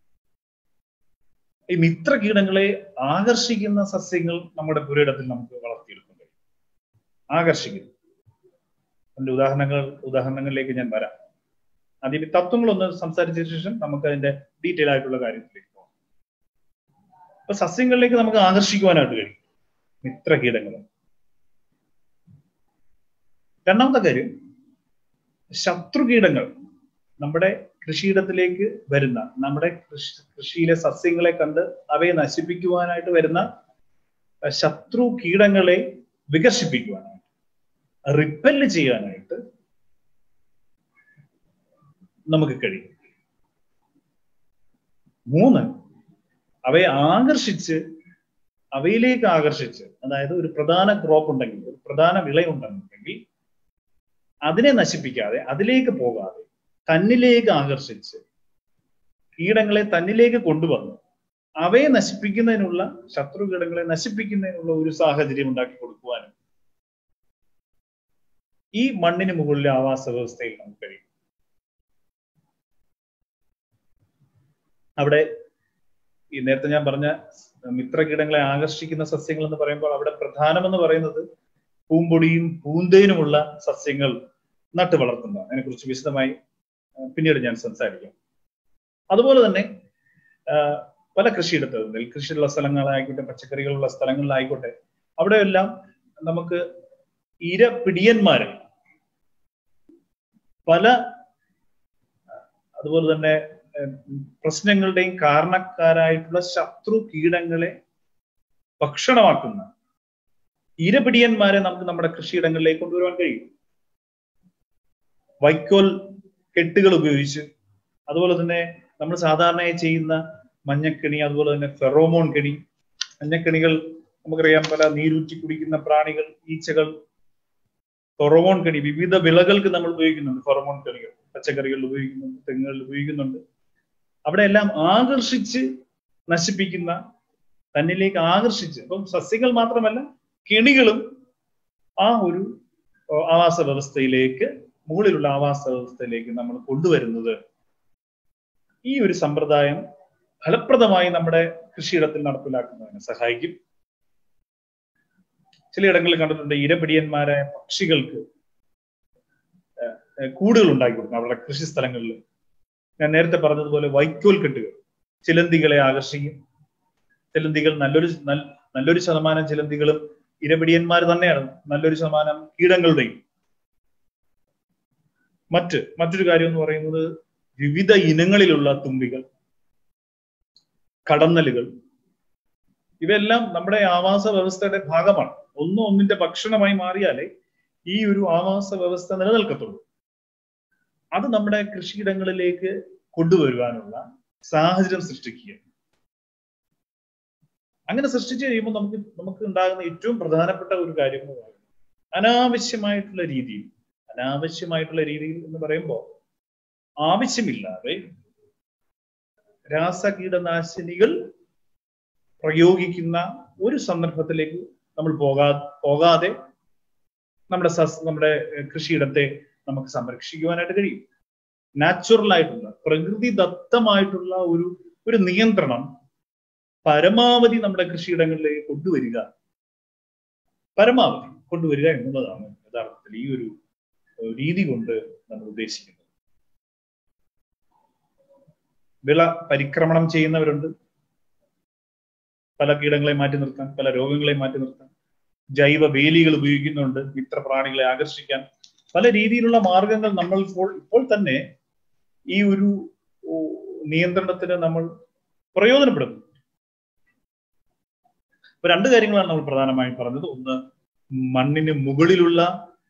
ഈ മിത്രകീടങ്ങളെ ആകർഷിക്കുന്ന സസ്യങ്ങൾ നമ്മുടെ പുരയിടത്തിൽ നമുക്ക് വളർത്തിയെടുക്കാൻ കഴിയും. ആകർഷിക്കുന്നു. അതിന്റെ ഉദാഹരണങ്ങളിലേക്ക് ഞാൻ വരാം. ആദ്യം തത്വങ്ങളൊന്ന് സംസാരിച്ച ശേഷം നമുക്ക് അതിന്റെ ഡീറ്റെയിൽ ആയിട്ടുള്ള കാര്യത്തിലേക്ക് പോകാം. അപ്പൊ സസ്യങ്ങളിലേക്ക് നമുക്ക് ആകർഷിക്കുവാനായിട്ട് കഴിയും മിത്രകീടങ്ങൾ. രണ്ടാമത്തെ കാര്യം, ശത്രുകീടങ്ങൾ നമ്മുടെ കൃഷിയിടത്തിലേക്ക് വരുന്ന, നമ്മുടെ കൃഷിയിലെ സസ്യങ്ങളെ കണ്ട് അവയെ നശിപ്പിക്കുവാനായിട്ട് വരുന്ന ശത്രു കീടങ്ങളെ വികർഷിപ്പിക്കുവാനായിട്ട്, റിപ്പല് ചെയ്യാനായിട്ട് നമുക്ക് കഴിയും. മൂന്ന്, അവയെ അവയിലേക്ക് ആകർഷിച്ച്, അതായത് ഒരു പ്രധാന ക്രോപ്പ് ഉണ്ടെങ്കിൽ, ഒരു പ്രധാന വിളയുണ്ടെന്നുണ്ടെങ്കിൽ അതിനെ നശിപ്പിക്കാതെ, അതിലേക്ക് പോകാതെ തന്നിലേക്ക് ആകർഷിച്ച് കീടങ്ങളെ തന്നിലേക്ക് കൊണ്ടുവന്ന് അവയെ നശിപ്പിക്കുന്നതിനുള്ള, ശത്രുകീടങ്ങളെ നശിപ്പിക്കുന്നതിനുള്ള ഒരു സാഹചര്യം ഉണ്ടാക്കി കൊടുക്കുവാനും ഈ മണ്ണിന് മുകളിലെ ആവാസ വ്യവസ്ഥയിൽ നമുക്ക് കഴിയും. അവിടെ ഈ നേരത്തെ ഞാൻ പറഞ്ഞ മിത്രകീടങ്ങളെ ആകർഷിക്കുന്ന സസ്യങ്ങൾ എന്ന് പറയുമ്പോൾ അവിടെ പ്രധാനമെന്ന് പറയുന്നത് പൂമ്പൊടിയും പൂന്തേനുമുള്ള സസ്യങ്ങൾ നട്ടു വളർത്തുന്ന, അതിനെക്കുറിച്ച് വിശദമായി പിന്നീട് ഞാൻ സംസാരിക്കാം. അതുപോലെ തന്നെ പല കൃഷിയിടത്ത്, നെൽകൃഷിയുള്ള സ്ഥലങ്ങളായിക്കോട്ടെ, പച്ചക്കറികളുള്ള സ്ഥലങ്ങളിലായിക്കോട്ടെ, അവിടെയെല്ലാം നമുക്ക് ഇരപിടിയന്മാരെ, അതുപോലെ തന്നെ പ്രശ്നങ്ങളുടെയും കാരണക്കാരായിട്ടുള്ള ശത്രു കീടങ്ങളെ ഭക്ഷണമാക്കുന്ന ഇരപിടിയന്മാരെ നമുക്ക് നമ്മുടെ കൃഷിയിടങ്ങളിലേക്ക് കൊണ്ടുവരാൻ കഴിയും. വൈക്കോൽ കെട്ടുകൾ ഉപയോഗിച്ച്, അതുപോലെ തന്നെ നമ്മൾ സാധാരണയായി ചെയ്യുന്ന മഞ്ഞക്കെണി, അതുപോലെ തന്നെ ഫെറോമോൺ കെണി. മഞ്ഞക്കെണികൾ നമുക്കറിയാം, പല നീരൂറ്റി കുടിക്കുന്ന പ്രാണികൾ, ഈച്ചകൾ, ഫെറോമോൺ കെണി വിവിധ വിളകൾക്ക് നമ്മൾ ഉപയോഗിക്കുന്നുണ്ട്. ഫെറോമോൺ കെണികൾ പച്ചക്കറികളിൽ ഉപയോഗിക്കുന്നുണ്ട്, തെങ്ങുകളിൽ ഉപയോഗിക്കുന്നുണ്ട്. അവിടെ എല്ലാം ആകർഷിച്ച് നശിപ്പിക്കുന്ന, തന്നിലേക്ക് ആകർഷിച്ച്, അപ്പം സസ്യങ്ങൾ മാത്രമല്ല കെണികളും ആ ഒരു ആവാസ വ്യവസ്ഥയിലേക്ക്, മുകളിലുള്ള ആവാസ വ്യവസ്ഥയിലേക്ക് നമ്മൾ കൊണ്ടുവരുന്നത് ഈ ഒരു സമ്പ്രദായം ഫലപ്രദമായി നമ്മുടെ കൃഷിയിടത്തിൽ നടപ്പിലാക്കുന്നതിന് സഹായിക്കും. ചിലയിടങ്ങളിൽ കണ്ടിട്ടുണ്ട്, ഇരപിടിയന്മാരായ പക്ഷികൾക്ക് കൂടുകൾ ഉണ്ടാക്കി കൊടുക്കും അവരുടെ കൃഷി സ്ഥലങ്ങളിൽ. ഞാൻ നേരത്തെ പറഞ്ഞതുപോലെ വൈക്കോൽ കെട്ടുകൾ ചിലന്തികളെ ആകർഷിക്കും. ചിലന്തികൾ നല്ലൊരു ശതമാനം ചിലന്തികളും ഇരപിടിയന്മാർ തന്നെയാണ്, നല്ലൊരു ശതമാനം കീടങ്ങളുടെയും. മറ്റൊരു കാര്യം എന്ന് പറയുന്നത് വിവിധ ഇനങ്ങളിലുള്ള തുമ്പികൾ, കടന്നലുകൾ, ഇവയെല്ലാം നമ്മുടെ ആവാസ വ്യവസ്ഥയുടെ ഭാഗമാണ്. ഒന്നിന്റെ ഭക്ഷണമായി മാറിയാലേ ഈ ഒരു ആവാസ വ്യവസ്ഥ നിലനിൽക്കത്തുള്ളൂ. അത് നമ്മുടെ കൃഷിയിടങ്ങളിലേക്ക് കൊണ്ടുവരുവാനുള്ള സാഹചര്യം സൃഷ്ടിക്കുക. അങ്ങനെ സൃഷ്ടിച്ചു കഴിയുമ്പോൾ നമുക്ക് ഉണ്ടാകുന്ന ഏറ്റവും പ്രധാനപ്പെട്ട ഒരു കാര്യം എന്ന് പറയുന്നത് അനാവശ്യമായിട്ടുള്ള രീതിയിൽ എന്ന് പറയുമ്പോൾ ആവശ്യമില്ലാതെ രാസകീടനാശിനികൾ പ്രയോഗിക്കുന്ന ഒരു സന്ദർഭത്തിലേക്ക് നമ്മൾ പോകാതെ നമ്മുടെ കൃഷിയിടത്തെ നമുക്ക് സംരക്ഷിക്കുവാനായിട്ട് കഴിയും. നാച്ചുറൽ ആയിട്ടുള്ള, പ്രകൃതിദത്തമായിട്ടുള്ള ഒരു നിയന്ത്രണം പരമാവധി നമ്മുടെ കൃഷിയിടങ്ങളിലേക്ക് കൊണ്ടുവരിക എന്നുള്ളതാണ് യഥാർത്ഥത്തിൽ ഈ ഒരു രീതി കൊണ്ട് നമ്മൾ ഉദ്ദേശിക്കുന്നത്. വിള പരിക്രമണം ചെയ്യുന്നവരുണ്ട്, പല കീടങ്ങളെ മാറ്റി നിർത്താൻ, പല രോഗങ്ങളെ മാറ്റി നിർത്താൻ. ജൈവ വേലികൾ ഉപയോഗിക്കുന്നുണ്ട് മിത്രപ്രാണികളെ ആകർഷിക്കാൻ. പല രീതിയിലുള്ള മാർഗങ്ങൾ നമ്മൾ ഇപ്പോൾ തന്നെ ഈ ഒരു നിയന്ത്രണത്തിന് നമ്മൾ പ്രയോജനപ്പെടുന്നു. ഇപ്പൊ രണ്ട് കാര്യങ്ങളാണ് നമ്മൾ പ്രധാനമായും പറഞ്ഞത്. ഒന്ന്, മണ്ണിന് മുകളിലുള്ള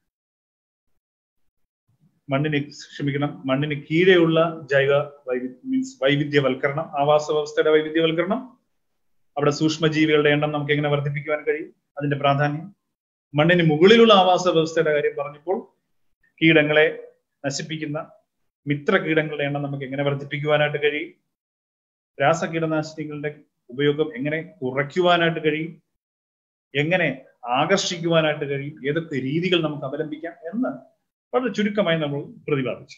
മണ്ണിന് കീഴെയുള്ള ജൈവ വൈവിധ്യവൽക്കരണം, ആവാസ വ്യവസ്ഥയുടെ വൈവിധ്യവൽക്കരണം. അവിടെ സൂക്ഷ്മജീവികളുടെ എണ്ണം നമുക്ക് എങ്ങനെ വർദ്ധിപ്പിക്കുവാൻ കഴിയും, അതിന്റെ പ്രാധാന്യം. മണ്ണിന് മുകളിലുള്ള ആവാസ വ്യവസ്ഥയുടെ കാര്യം പറഞ്ഞപ്പോൾ കീടങ്ങളെ നശിപ്പിക്കുന്ന മിത്ര കീടങ്ങളുടെ എണ്ണം നമുക്ക് എങ്ങനെ വർദ്ധിപ്പിക്കുവാനായിട്ട് കഴിയും, രാസകീടനാശിനികളുടെ ഉപയോഗം എങ്ങനെ കുറയ്ക്കുവാനായിട്ട് കഴിയും, എങ്ങനെ ആകർഷിക്കുവാനായിട്ട് കഴിയും, ഏതൊക്കെ രീതികൾ നമുക്ക് അവലംബിക്കാം എന്ന് വളരെ ചുരുക്കമായി നമ്മൾ പ്രതിപാദിച്ചു.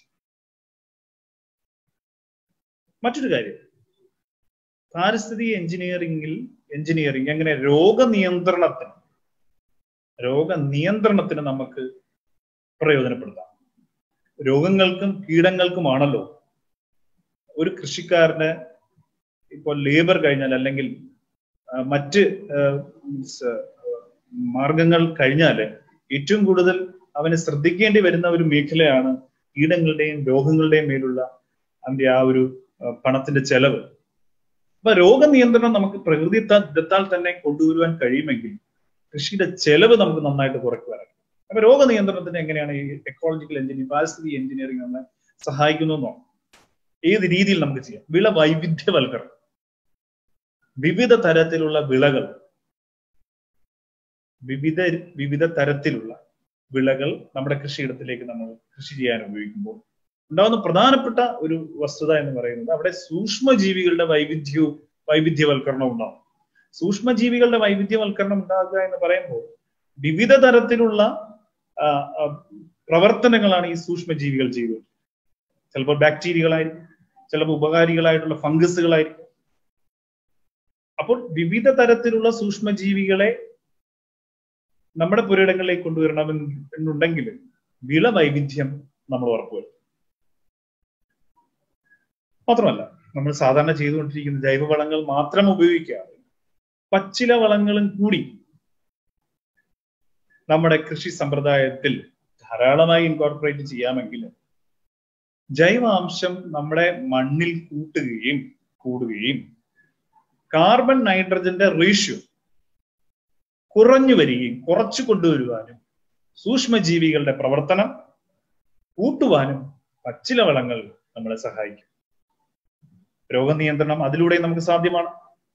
മറ്റൊരു കാര്യം, പാരിസ്ഥിതിക എഞ്ചിനീയറിംഗ് എങ്ങനെ രോഗനിയന്ത്രണത്തിന് നമുക്ക് പ്രയോജനപ്പെടുത്താം. രോഗങ്ങൾക്കും കീടങ്ങൾക്കുമാണല്ലോ ഒരു കൃഷിക്കാരന് ഇപ്പോൾ ലേബർ കഴിഞ്ഞാൽ അല്ലെങ്കിൽ മറ്റ് മാർഗങ്ങൾ കഴിഞ്ഞാൽ ഏറ്റവും കൂടുതൽ അവന് ശ്രദ്ധിക്കേണ്ടി വരുന്ന ഒരു മേഖലയാണ് കീടങ്ങളുടെയും രോഗങ്ങളുടെയും മേലുള്ള അവന്റെ ആ ഒരു പണത്തിന്റെ ചെലവ്. അപ്പൊ രോഗനിയന്ത്രണം നമുക്ക് പ്രകൃതിദത്താൽ തന്നെ കൊണ്ടുവരുവാൻ കഴിയുമെങ്കിൽ കൃഷിയുടെ ചെലവ് നമുക്ക് നന്നായിട്ട് കുറയ്ക്കുവാനാണ്. അപ്പൊ രോഗനിയന്ത്രണത്തിന് എങ്ങനെയാണ് ഈ എക്കോളജിക്കൽ പാരിസ്ഥിതിക എഞ്ചിനീയറിംഗ് നമ്മളെ സഹായിക്കുന്നതെന്നോ ഏത് രീതിയിൽ നമുക്ക് ചെയ്യാം. വിള വൈവിധ്യവൽക്കരണം, വിവിധ തരത്തിലുള്ള വിളകൾ, വിവിധ തരത്തിലുള്ള വിളകൾ നമ്മുടെ കൃഷിയിടത്തിലേക്ക് നമ്മൾ കൃഷി ചെയ്യാൻ ഉപയോഗിക്കുമ്പോൾ ഉണ്ടാകുന്ന പ്രധാനപ്പെട്ട ഒരു വസ്തുത എന്ന് പറയുന്നത് അവിടെ സൂക്ഷ്മജീവികളുടെ വൈവിധ്യവൽക്കരണം ഉണ്ടാകും. സൂക്ഷ്മജീവികളുടെ വൈവിധ്യവൽക്കരണം ഉണ്ടാകുക എന്ന് പറയുമ്പോൾ വിവിധ തരത്തിലുള്ള പ്രവർത്തനങ്ങളാണ് ഈ സൂക്ഷ്മജീവികൾ ചെയ്യുന്നത്. ചിലപ്പോൾ ബാക്ടീരിയകളായിരിക്കും, ചിലപ്പോൾ ഉപകാരികളായിട്ടുള്ള ഫംഗസുകളായിരിക്കും. അപ്പോൾ വിവിധ തരത്തിലുള്ള സൂക്ഷ്മജീവികളെ നമ്മുടെ പുരയിടങ്ങളിലേക്ക് കൊണ്ടുവരണമെന്നുണ്ടെങ്കിൽ വിള വൈവിധ്യം നമ്മൾ ഉറപ്പുവരുത്തും. മാത്രമല്ല, നമ്മൾ സാധാരണ ചെയ്തുകൊണ്ടിരിക്കുന്ന ജൈവവളങ്ങൾ മാത്രം ഉപയോഗിക്കാതെ പച്ചില വളങ്ങളും കൂടി നമ്മുടെ കൃഷി സമ്പ്രദായത്തിൽ ധാരാളമായി ഇൻകോർപ്പറേറ്റ് ചെയ്യാമെങ്കിൽ ജൈവാംശം നമ്മുടെ മണ്ണിൽ കൂടുകയും കാർബൺ നൈട്രജന്റെ റേഷ്യോ കുറച്ചു കൊണ്ടുവരുവാനും സൂക്ഷ്മജീവികളുടെ പ്രവർത്തനം കൂട്ടുവാനും പച്ചില വളങ്ങൾ നമ്മളെ സഹായിക്കും. രോഗനിയന്ത്രണം അതിലൂടെ നമുക്ക് സാധ്യമാണ്.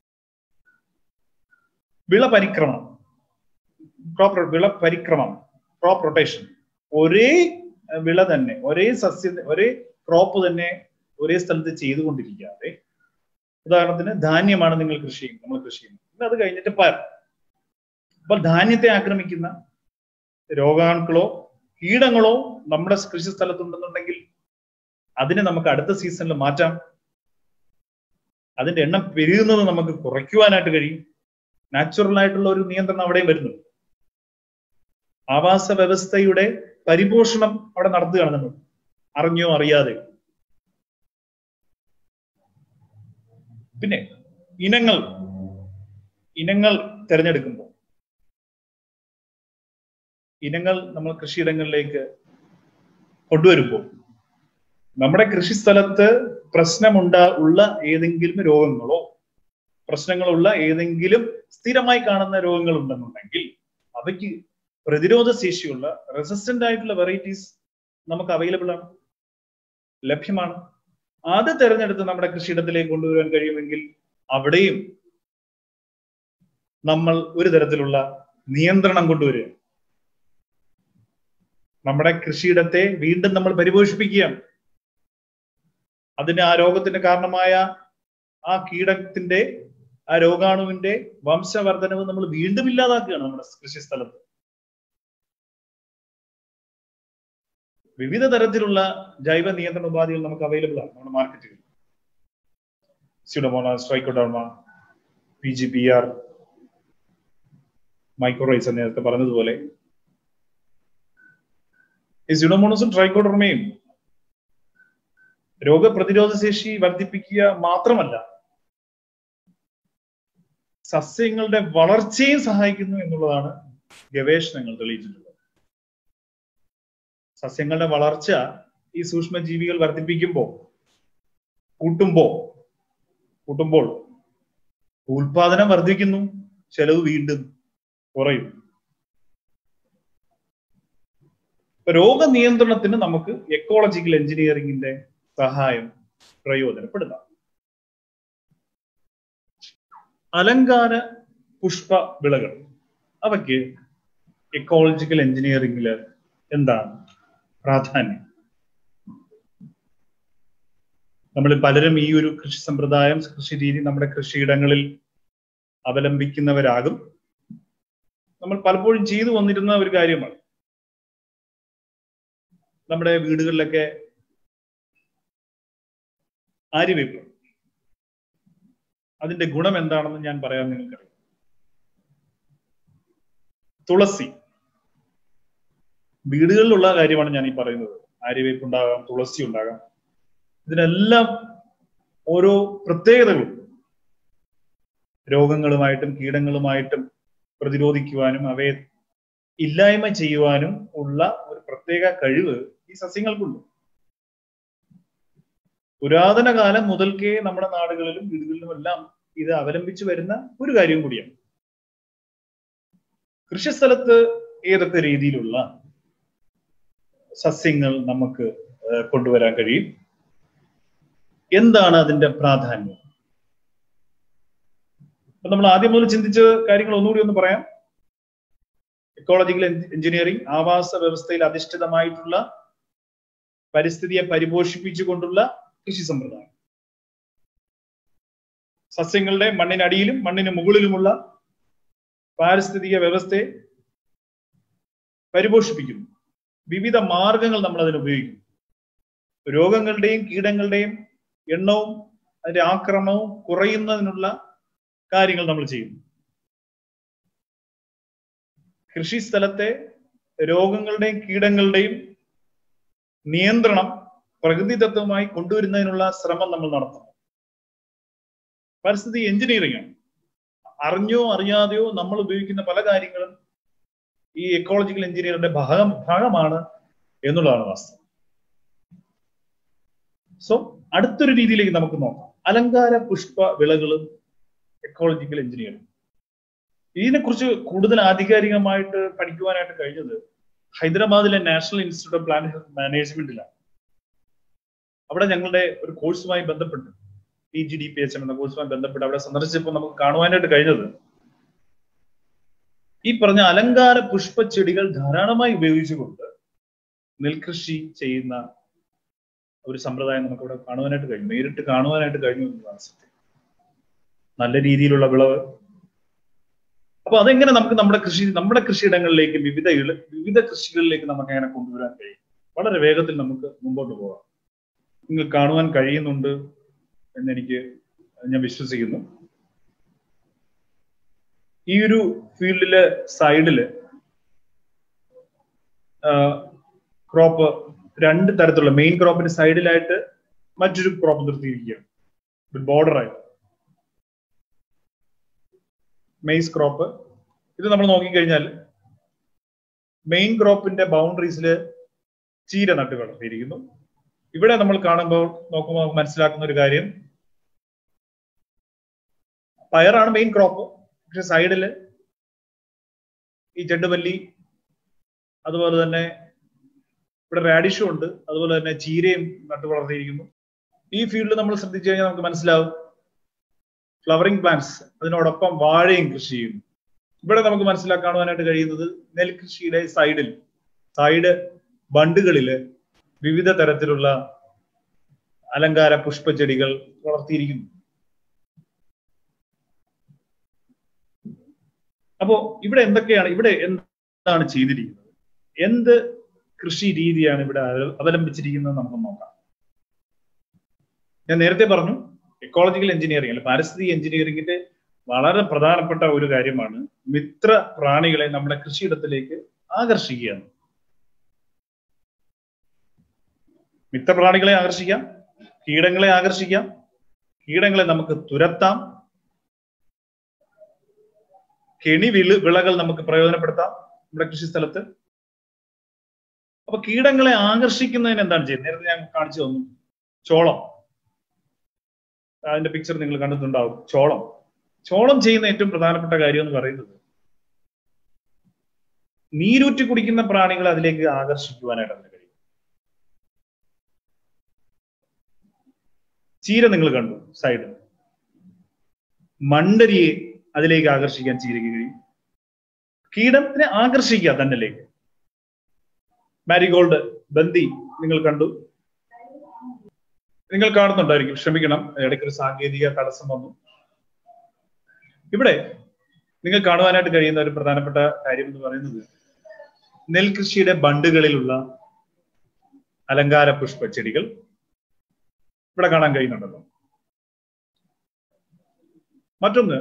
ക്രോപ്പ് റൊട്ടേഷൻ, ഒരേ വിള തന്നെ, ഒരേ ക്രോപ്പ് തന്നെ ഒരേ സ്ഥലത്ത് ചെയ്തുകൊണ്ടിരിക്കാതെ, ഉദാഹരണത്തിന് ധാന്യമാണ് നമ്മൾ കൃഷി ചെയ്യുന്നത്, അത് കഴിഞ്ഞിട്ട് പയർ. അപ്പോൾ ധാന്യത്തെ ആക്രമിക്കുന്ന രോഗാണുക്കളോ കീടങ്ങളോ നമ്മുടെ കൃഷി സ്ഥലത്തുണ്ടെന്നുണ്ടെങ്കിൽ അതിനെ നമുക്ക് അടുത്ത സീസണിൽ മാറ്റാം. അതിന്റെ എണ്ണം പെരുകുന്നത് നമുക്ക് കുറയ്ക്കുവാനായിട്ട് കഴിയും. നാച്ചുറൽ ആയിട്ടുള്ള ഒരു നിയന്ത്രണം അവിടെയും വരുന്നു. ആവാസ വ്യവസ്ഥയുടെ പരിപോഷണം അവിടെ നടത്തുകയാണ് നമ്മൾ, അറിഞ്ഞോ അറിയാതെ. പിന്നെ ഇനങ്ങൾ തിരഞ്ഞെടുക്കുമ്പോൾ നമ്മൾ കൃഷിയിടങ്ങളിലേക്ക് കൊണ്ടുവരുമ്പോൾ നമ്മുടെ കൃഷിസ്ഥലത്ത് ഉള്ള ഏതെങ്കിലും രോഗങ്ങളോ പ്രശ്നങ്ങളുള്ള ഏതെങ്കിലും സ്ഥിരമായി കാണുന്ന രോഗങ്ങൾ ഉണ്ടെന്നുണ്ടെങ്കിൽ അവയ്ക്ക് പ്രതിരോധ ശേഷിയുള്ള റെസിസ്റ്റന്റ് ആയിട്ടുള്ള വെറൈറ്റീസ് നമുക്ക് അവൈലബിൾ ആണ്, ലഭ്യമാണ്. അത് തിരഞ്ഞെടുത്ത് നമ്മുടെ കൃഷിയിടത്തിലേക്ക് കൊണ്ടുവരാൻ കഴിയുമെങ്കിൽ അവിടെയും നമ്മൾ ഒരു തരത്തിലുള്ള നിയന്ത്രണം കൊണ്ടുവരിക. നമ്മുടെ കൃഷിയിടത്തെ വീണ്ടും നമ്മൾ പരിപോഷിപ്പിക്കുകയാണ്. അതിന് ആ രോഗത്തിന് കാരണമായ ആ കീടത്തിന്റെ, ആ രോഗാണുവിന്റെ വംശവർദ്ധനവ് നമ്മൾ വീണ്ടും ഇല്ലാതാക്കുകയാണ് നമ്മുടെ കൃഷിസ്ഥലത്ത്. വിവിധ തരത്തിലുള്ള ജൈവ നിയന്ത്രണ ഉപാധികൾ നമുക്ക് അവൈലബിൾ ആണ് നമ്മുടെ മാർക്കറ്റുകളിൽ. സ്യൂഡോമോണാസ്, ട്രൈക്കോഡർമ, PGPR, മൈക്രോറൈസർ നേരത്തെ പറഞ്ഞതുപോലെ ഈ സ്യൂഡോമോണസും ട്രൈക്കോഡർമയും രോഗപ്രതിരോധ ശേഷി വർദ്ധിപ്പിക്കുക മാത്രമല്ല, സസ്യങ്ങളുടെ വളർച്ചയും സഹായിക്കുന്നു എന്നുള്ളതാണ് ഗവേഷണങ്ങൾ തെളിയിച്ചിട്ടുള്ളത്. സസ്യങ്ങളുടെ വളർച്ച ഈ സൂക്ഷ്മജീവികൾ വർദ്ധിപ്പിക്കുമ്പോൾ കൂട്ടുമ്പോൾ ഉൽപാദനം വർദ്ധിക്കുന്നു, ചെലവ് വീണ്ടും കുറയും. രോഗനിയന്ത്രണത്തിന് നമുക്ക് എക്കോളജിക്കൽ എഞ്ചിനീയറിംഗിന്റെ സഹായം പ്രയോജനപ്പെടുത്താം. അലങ്കാര പുഷ്പ വിളകൾ, അവയ്ക്ക് എക്കോളജിക്കൽ എഞ്ചിനീയറിംഗില് എന്താണ് പ്രാധാന്യം? നമ്മൾ പലരും ഈ ഒരു കൃഷി സമ്പ്രദായം, കൃഷി രീതി നമ്മുടെ കൃഷിയിടങ്ങളിൽ അവലംബിക്കുന്നവരാകും. നമ്മൾ പലപ്പോഴും ചെയ്തു വന്നിരുന്ന ഒരു കാര്യമാണ്. നമ്മുടെ വീടുകളിലൊക്കെ ആര്യവേപ്പ്, അതിന്റെ ഗുണം എന്താണെന്ന് ഞാൻ പറയാൻ നിങ്ങൾക്കറിയാം. തുളസി, വീടുകളിലുള്ള കാര്യമാണ് ഞാൻ ഈ പറയുന്നത്. ആര്യവേപ്പ് ഉണ്ടാകാം, തുളസി ഉണ്ടാകാം. ഇതിനെല്ലാം ഓരോ പ്രത്യേകതകളുണ്ട്. രോഗങ്ങളുമായിട്ടും കീടങ്ങളുമായിട്ടും പ്രതിരോധിക്കുവാനും അവയെ ഇല്ലായ്മ ചെയ്യുവാനും ഉള്ള ഒരു പ്രത്യേക കഴിവ് ഈ സസ്യങ്ങൾക്കുണ്ട്. പുരാതന കാലം മുതൽക്കേ നമ്മുടെ നാടുകളിലും വീടുകളിലും എല്ലാം ഇത് അവലംബിച്ചു വരുന്ന ഒരു കാര്യം കൂടിയാണ്. കൃഷിസ്ഥലത്ത് ഏതൊക്കെ രീതിയിലുള്ള സസ്യങ്ങൾ നമുക്ക് കൊണ്ടുവരാൻ കഴിയും? എന്താണ് അതിന്റെ പ്രാധാന്യം? അപ്പൊ നമ്മൾ ആദ്യം മുതൽ ചിന്തിച്ച കാര്യങ്ങൾ ഒന്നുകൂടി ഒന്ന് പറയാം. എക്കോളജിക്കൽ എഞ്ചിനീയറിംഗ് ആവാസ വ്യവസ്ഥയിൽ അധിഷ്ഠിതമായിട്ടുള്ള പരിസ്ഥിതിയെ പരിപോഷിപ്പിച്ചുകൊണ്ടുള്ള കൃഷി സമ്പ്രദായം. സസ്യങ്ങളുടെ മണ്ണിനടിയിലും മണ്ണിന് മുകളിലുമുള്ള പാരിസ്ഥിതിക വ്യവസ്ഥയെ പരിപോഷിപ്പിക്കുന്നു. വിവിധ മാർഗങ്ങൾ നമ്മൾ അതിന് ഉപയോഗിക്കുന്നു. രോഗങ്ങളുടെയും കീടങ്ങളുടെയും എണ്ണവും അതിന്റെ ആക്രമണവും കുറയുന്നതിനുള്ള കാര്യങ്ങൾ നമ്മൾ ചെയ്യുന്നു. കൃഷി സ്ഥലത്തെ രോഗങ്ങളുടെയും കീടങ്ങളുടെയും നിയന്ത്രണം പ്രകൃതിദത്തമായി കൊണ്ടുവരുന്നതിനുള്ള ശ്രമം നമ്മൾ നടത്തുന്നു. പരിസ്ഥിതി എഞ്ചിനീയറിംഗ് ആണ്. അറിഞ്ഞോ അറിയാതെയോ നമ്മൾ ഉപയോഗിക്കുന്ന പല കാര്യങ്ങളും ഈ എക്കോളജിക്കൽ എഞ്ചിനീയറിന്റെ ഭാഗമാണ് എന്നുള്ളതാണ് വാസ്തവം. സോ അടുത്തൊരു രീതിയിലേക്ക് നമുക്ക് നോക്കാം. അലങ്കാര പുഷ്പ വിളകളും എക്കോളജിക്കൽ എഞ്ചിനീയറിംഗ്. ഇതിനെക്കുറിച്ച് കൂടുതൽ ആധികാരികമായിട്ട് പഠിക്കുവാനായിട്ട് കഴിഞ്ഞത് ഹൈദരാബാദിലെ നാഷണൽ ഇൻസ്റ്റിറ്റ്യൂട്ട് ഓഫ് പ്ലാന്റ് മാനേജ്മെന്റിലാണ്. അവിടെ ഞങ്ങളുടെ ഒരു കോഴ്സുമായി ബന്ധപ്പെട്ട് PGDPHM എന്ന കോഴ്സുമായി ബന്ധപ്പെട്ട് അവിടെ സന്ദർശിച്ചപ്പോൾ നമുക്ക് കാണുവാനായിട്ട് കഴിഞ്ഞത് ഈ പറഞ്ഞ അലങ്കാര പുഷ്പച്ചെടികൾ ധാരാളമായി ഉപയോഗിച്ചുകൊണ്ട് നെൽകൃഷി ചെയ്യുന്ന ഒരു സമ്പ്രദായം നമുക്ക് ഇവിടെ കാണുവാനായിട്ട് കഴിഞ്ഞു, നേരിട്ട് കാണുവാനായിട്ട് കഴിഞ്ഞു എന്നതാണ് സത്യം. നല്ല രീതിയിലുള്ള വിളവ്. അപ്പൊ അതെങ്ങനെ നമുക്ക് നമ്മുടെ കൃഷിയിടങ്ങളിലേക്ക് വിവിധ കൃഷികളിലേക്ക് നമുക്ക് എങ്ങനെ കൊണ്ടുവരാൻ കഴിയും? വളരെ വേഗത്തിൽ നമുക്ക് മുമ്പോട്ട് പോകാം. നിങ്ങൾ കാണുവാൻ കഴിയുന്നുണ്ട് എന്നെനിക്ക് ഞാൻ വിശ്വസിക്കുന്നു. ഈ ഒരു ഫീൽഡിലെ സൈഡില് ക്രോപ്പ് രണ്ട് തരത്തിലുള്ള മെയിൻ ക്രോപ്പിന്റെ സൈഡിലായിട്ട് മറ്റൊരു ക്രോപ്പ് നിർത്തിയിരിക്കുകയാണ്, ഒരു ബോർഡറായിട്ട്. Maze crop. ഇത് നമ്മൾ നോക്കിക്കഴിഞ്ഞാൽ മെയിൻ ക്രോപ്പിന്റെ ബൗണ്ടറീസിൽ ചീര നട്ട് വളർത്തിയിരിക്കുന്നു. ഇവിടെ നമ്മൾ നോക്കുമ്പോൾ മനസ്സിലാക്കുന്ന ഒരു കാര്യം, പയറാണ് മെയിൻ ക്രോപ്പ്, പക്ഷെ സൈഡില് ഈ ചെണ്ടുമല്ലി, അതുപോലെ തന്നെ ഇവിടെ റാഡിഷും ഉണ്ട്, അതുപോലെ തന്നെ ചീരയും നട്ടു വളർത്തിയിരിക്കുന്നു. ഈ ഫീൽഡിൽ നമ്മൾ ശ്രദ്ധിച്ചു കഴിഞ്ഞാൽ നമുക്ക് മനസ്സിലാവും ഫ്ലവറിംഗ് പ്ലാന്റ്സ്, അതിനോടൊപ്പം വാഴയും കൃഷി ചെയ്യുന്നു. ഇവിടെ നമുക്ക് മനസ്സിലാക്കാനുവാനായിട്ട് കഴിയുന്നത് നെൽകൃഷിയുടെ സൈഡ് ബണ്ടുകളില് വിവിധ തരത്തിലുള്ള അലങ്കാര പുഷ്പച്ചെടികൾ വളർത്തിയിരിക്കുന്നു. അപ്പോ ഇവിടെ എന്താണ് ചെയ്തിരിക്കുന്നത്? എന്ത് കൃഷി രീതിയാണ് ഇവിടെ അവലംബിച്ചിരിക്കുന്നത് നമുക്ക് നോക്കാം. ഞാൻ നേരത്തെ പറഞ്ഞു, എക്കോളജിക്കൽ എഞ്ചിനീയറിംഗ് അല്ലെ പാരിസ്ഥിതിക എഞ്ചിനീയറിംഗിന്റെ വളരെ പ്രധാനപ്പെട്ട ഒരു കാര്യമാണ് മിത്ര പ്രാണികളെ നമ്മുടെ കൃഷിയിടത്തിലേക്ക് ആകർഷിക്കുക. മിത്രപ്രാണികളെ ആകർഷിക്കാം, കീടങ്ങളെ ആകർഷിക്കാം, കീടങ്ങളെ നമുക്ക് തുരത്താം, വിളകൾ നമുക്ക് പ്രയോജനപ്പെടുത്താം നമ്മുടെ കൃഷി സ്ഥലത്ത്. അപ്പൊ കീടങ്ങളെ ആകർഷിക്കുന്നതിന് എന്താണ് ചെയ്യുന്നത്? നേരത്തെ ഞാൻ കാണിച്ചു തന്നു ചോളം, അതിന്റെ പിക്ചർ നിങ്ങൾ കണ്ടിട്ടുണ്ടാവും. ചോളം ചെയ്യുന്ന ഏറ്റവും പ്രധാനപ്പെട്ട കാര്യം എന്ന് പറയുന്നത് നീരൂറ്റി കുടിക്കുന്ന പ്രാണികളെ അതിലേക്ക് ആകർഷിക്കുവാനായിട്ട് അതിന് കഴിയും. ചീര നിങ്ങൾ കണ്ടു സൈഡ്, മണ്ടരിയെ അതിലേക്ക് ആകർഷിക്കാൻ ചീരയ്ക്ക് കഴിയും. കീടത്തിനെ ആകർഷിക്കുക തന്നിലേക്ക്. മാരിഗോൾഡ്, ബന്ദി നിങ്ങൾ കണ്ടു, നിങ്ങൾ കാണുന്നുണ്ടായിരിക്കും, ക്ഷമിക്കണം, ഇടയ്ക്കൊരു സാങ്കേതിക തടസ്സം വന്നു. ഇവിടെ നിങ്ങൾ കാണുവാനായിട്ട് കഴിയുന്ന ഒരു പ്രധാനപ്പെട്ട കാര്യം എന്ന് പറയുന്നത് നെൽകൃഷിയുടെ ബണ്ടുകളിലുള്ള അലങ്കാര പുഷ്പ ചെടികൾ ഇവിടെ കാണാൻ കഴിയുന്നുണ്ടല്ലോ. മറ്റൊന്ന്,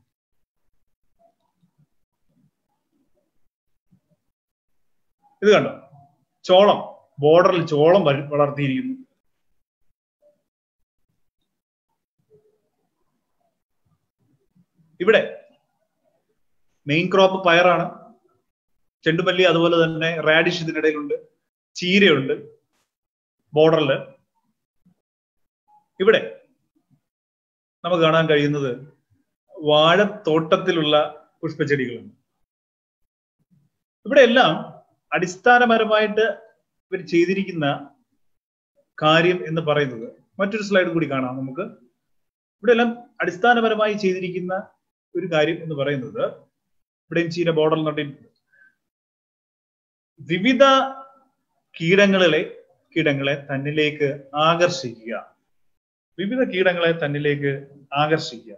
ഇത് കണ്ടോ, ചോളം, ബോർഡറിൽ ചോളം വളർത്തിയിരിക്കുന്നു. ഇവിടെ മെയിൻ ക്രോപ്പ് പയറാണ്, ചെണ്ടുമല്ലി, അതുപോലെ തന്നെ റാഡിഷ് ഇതിനിടയിലുണ്ട്, ചീരയുണ്ട് ബോർഡറില്. ഇവിടെ നമുക്ക് കാണാൻ കഴിയുന്നത് വാഴത്തോട്ടത്തിലുള്ള പുഷ്പച്ചെടികളുണ്ട്. ഇവിടെ എല്ലാം അടിസ്ഥാനപരമായിട്ട് ഇവർ ചെയ്തിരിക്കുന്ന കാര്യം എന്ന് പറയുന്നത്, മറ്റൊരു സ്ലൈഡ് കൂടി കാണാം നമുക്ക്. ഇവിടെ എല്ലാം അടിസ്ഥാനപരമായി ചെയ്തിരിക്കുന്ന ഒരു കാര്യം എന്ന് പറയുന്നത്, ഇവിടെയും ചീര ബോർഡറിൽ നട്ടിട്ടുണ്ട്. വിവിധ കീടങ്ങളെ തന്നിലേക്ക് ആകർഷിക്കുക. വിവിധ കീടങ്ങളെ തന്നിലേക്ക് ആകർഷിക്കുക.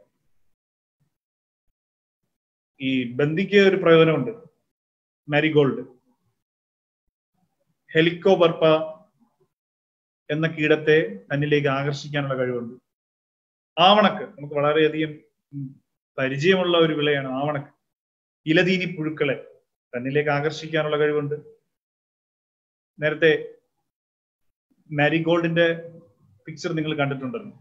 ഈ ബന്ദിക്ക് ഒരു പ്രയോജനമുണ്ട്. മാരിഗോൾഡ്, ഹെലിക്കോബർപ്പ എന്ന കീടത്തെ തന്നിലേക്ക് ആകർഷിക്കാനുള്ള കഴിവുണ്ട്. ആവണക്ക്, നമുക്ക് വളരെയധികം പരിചയമുള്ള ഒരു വിളയാണ് ആവണക്ക്. ഇലതീനി പുഴുക്കളെ തന്നിലേക്ക് ആകർഷിക്കാനുള്ള കഴിവുണ്ട്. നേരത്തെ മാരിഗോൾഡിന്റെ പിക്ചർ നിങ്ങൾ കണ്ടിട്ടുണ്ടല്ലോ.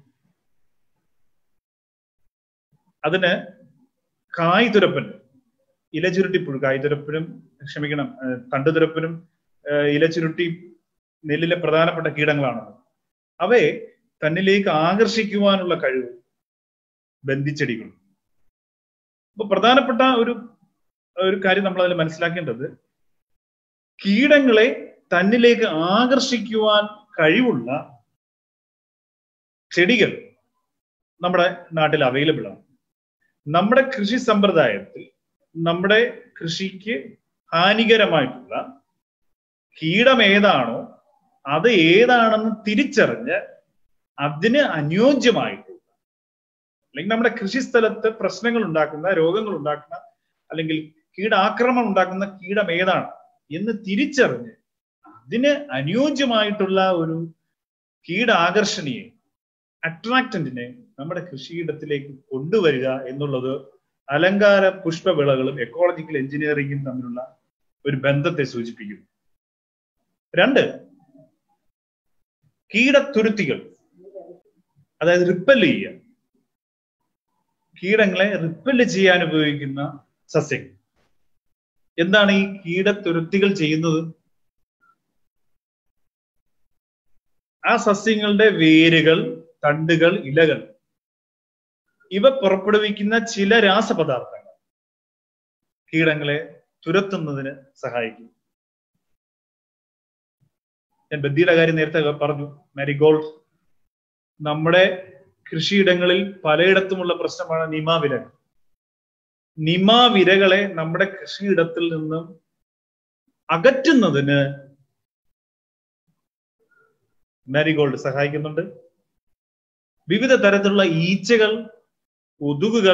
അതിന് കായ്തുരപ്പൻ, ഇലചുരുട്ടിപ്പുഴു, കായ്തുരപ്പനും ക്ഷമിക്കണം തണ്ടുതുരപ്പനും ഇലചുരുട്ടി നെല്ലിലെ പ്രധാനപ്പെട്ട കീടങ്ങളാണ്. അവയെ തന്നിലേക്ക് ആകർഷിക്കുവാനുള്ള കഴിവ് ബന്ദിച്ചെടികൾ. അപ്പൊ പ്രധാനപ്പെട്ട ഒരു കാര്യം നമ്മൾ അതിൽ മനസ്സിലാക്കേണ്ടത്, കീടങ്ങളെ തന്നിലേക്ക് ആകർഷിക്കുവാൻ കഴിവുള്ള ചെടികൾ നമ്മുടെ നാട്ടിൽ അവൈലബിൾ ആണ്. നമ്മുടെ കൃഷി സമ്പ്രദായത്തിൽ നമ്മുടെ കൃഷിക്ക് ഹാനികരമായിട്ടുള്ള കീടം ഏതാണോ അത് ഏതാണെന്ന് തിരിച്ചറിഞ്ഞ് അതിന് അനുയോജ്യമായിട്ടുള്ള, അല്ലെങ്കിൽ നമ്മുടെ കൃഷിസ്ഥലത്ത് പ്രശ്നങ്ങൾ ഉണ്ടാക്കുന്ന, രോഗങ്ങൾ ഉണ്ടാക്കുന്ന, അല്ലെങ്കിൽ കീടാക്രമണം ഉണ്ടാക്കുന്ന കീടം ഏതാണ് എന്ന് തിരിച്ചറിഞ്ഞ് അതിന് അനുയോജ്യമായിട്ടുള്ള ഒരു കീടാകർഷണിയെ, അട്രാക്റ്റന്റിനെ നമ്മുടെ കൃഷിയിടത്തിലേക്ക് കൊണ്ടുവരിക എന്നുള്ളത് അലങ്കാര പുഷ്പവിളകളും എക്കോളജിക്കൽ എഞ്ചിനീയറിംഗും തമ്മിലുള്ള ഒരു ബന്ധത്തെ സൂചിപ്പിക്കുന്നു. 2, കീടത്തുരുത്തികൾ, അതായത് റിപ്പല് ചെയ്യുക. കീടങ്ങളെ റിപ്പല് ചെയ്യാൻ ഉപയോഗിക്കുന്ന സസ്യങ്ങൾ. എന്താണ് ഈ കീടത്തുരുത്തികൾ ചെയ്യുന്നത്? ആ സസ്യങ്ങളുടെ വേരുകൾ, തണ്ടുകൾ, ഇലകൾ ഇവ പുറപ്പെടുവിക്കുന്ന ചില രാസപദാർത്ഥങ്ങൾ കീടങ്ങളെ തുരത്തുന്നതിന് സഹായിക്കും. ഞാൻ ബന്ദിയുടെ കാര്യം നേരത്തെ പറഞ്ഞു. മാരിഗോൾഡ്, നമ്മുടെ കൃഷിയിടങ്ങളിൽ പലയിടത്തുമുള്ള പ്രശ്നമാണ് നിമാവിരകൾ. നിമാവിരകളെ നമ്മുടെ കൃഷിയിടത്തിൽ നിന്നും അകറ്റുന്നതിന് മാരിഗോൾഡ് സഹായിക്കുന്നുണ്ട്. വിവിധ തരത്തിലുള്ള ഈച്ചകൾ, കൊതുകുകൾ,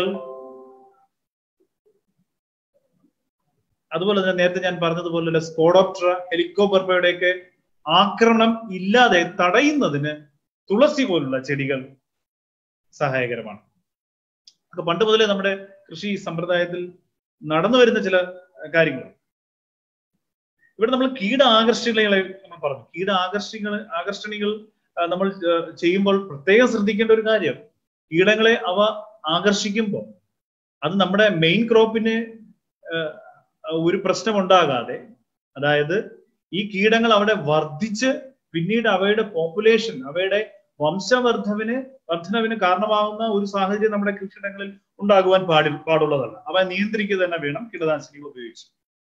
അതുപോലെ തന്നെ നേരത്തെ ഞാൻ പറഞ്ഞതുപോലെ സ്പോഡോപ്റ്ററ, ഹെലിക്കോബർപ്പയുടെയൊക്കെ ആക്രമണം ഇല്ലാതെ തടയുന്നതിന് തുളസി പോലുള്ള ചെടികൾ സഹായകരമാണ്. അപ്പൊ പണ്ട് മുതലേ നമ്മുടെ കൃഷി സമ്പ്രദായത്തിൽ നടന്നു വരുന്ന ചില കാര്യങ്ങൾ. ഇവിടെ നമ്മൾ കീടാകർഷണികളെ നമ്മൾ പറഞ്ഞു. ആകർഷണികൾ നമ്മൾ ചെയ്യുമ്പോൾ പ്രത്യേകം ശ്രദ്ധിക്കേണ്ട ഒരു കാര്യം, കീടങ്ങളെ അവ ആകർഷിക്കുമ്പോൾ അത് നമ്മുടെ മെയിൻ ക്രോപ്പിന് ഒരു പ്രശ്നം ഉണ്ടാകാതെ, അതായത് ഈ കീടങ്ങൾ അവിടെ വർദ്ധിച്ച് പിന്നീട് അവയുടെ പോപ്പുലേഷൻ, അവയുടെ വർധനവിന് കാരണമാകുന്ന ഒരു സാഹചര്യം നമ്മുടെ കൃഷിയിടങ്ങളിൽ ഉണ്ടാകുവാൻ പാടുള്ളതല്ല. അവ നിയന്ത്രിക്കുക തന്നെ വേണം കീടനാശിനികൾ ഉപയോഗിച്ച്.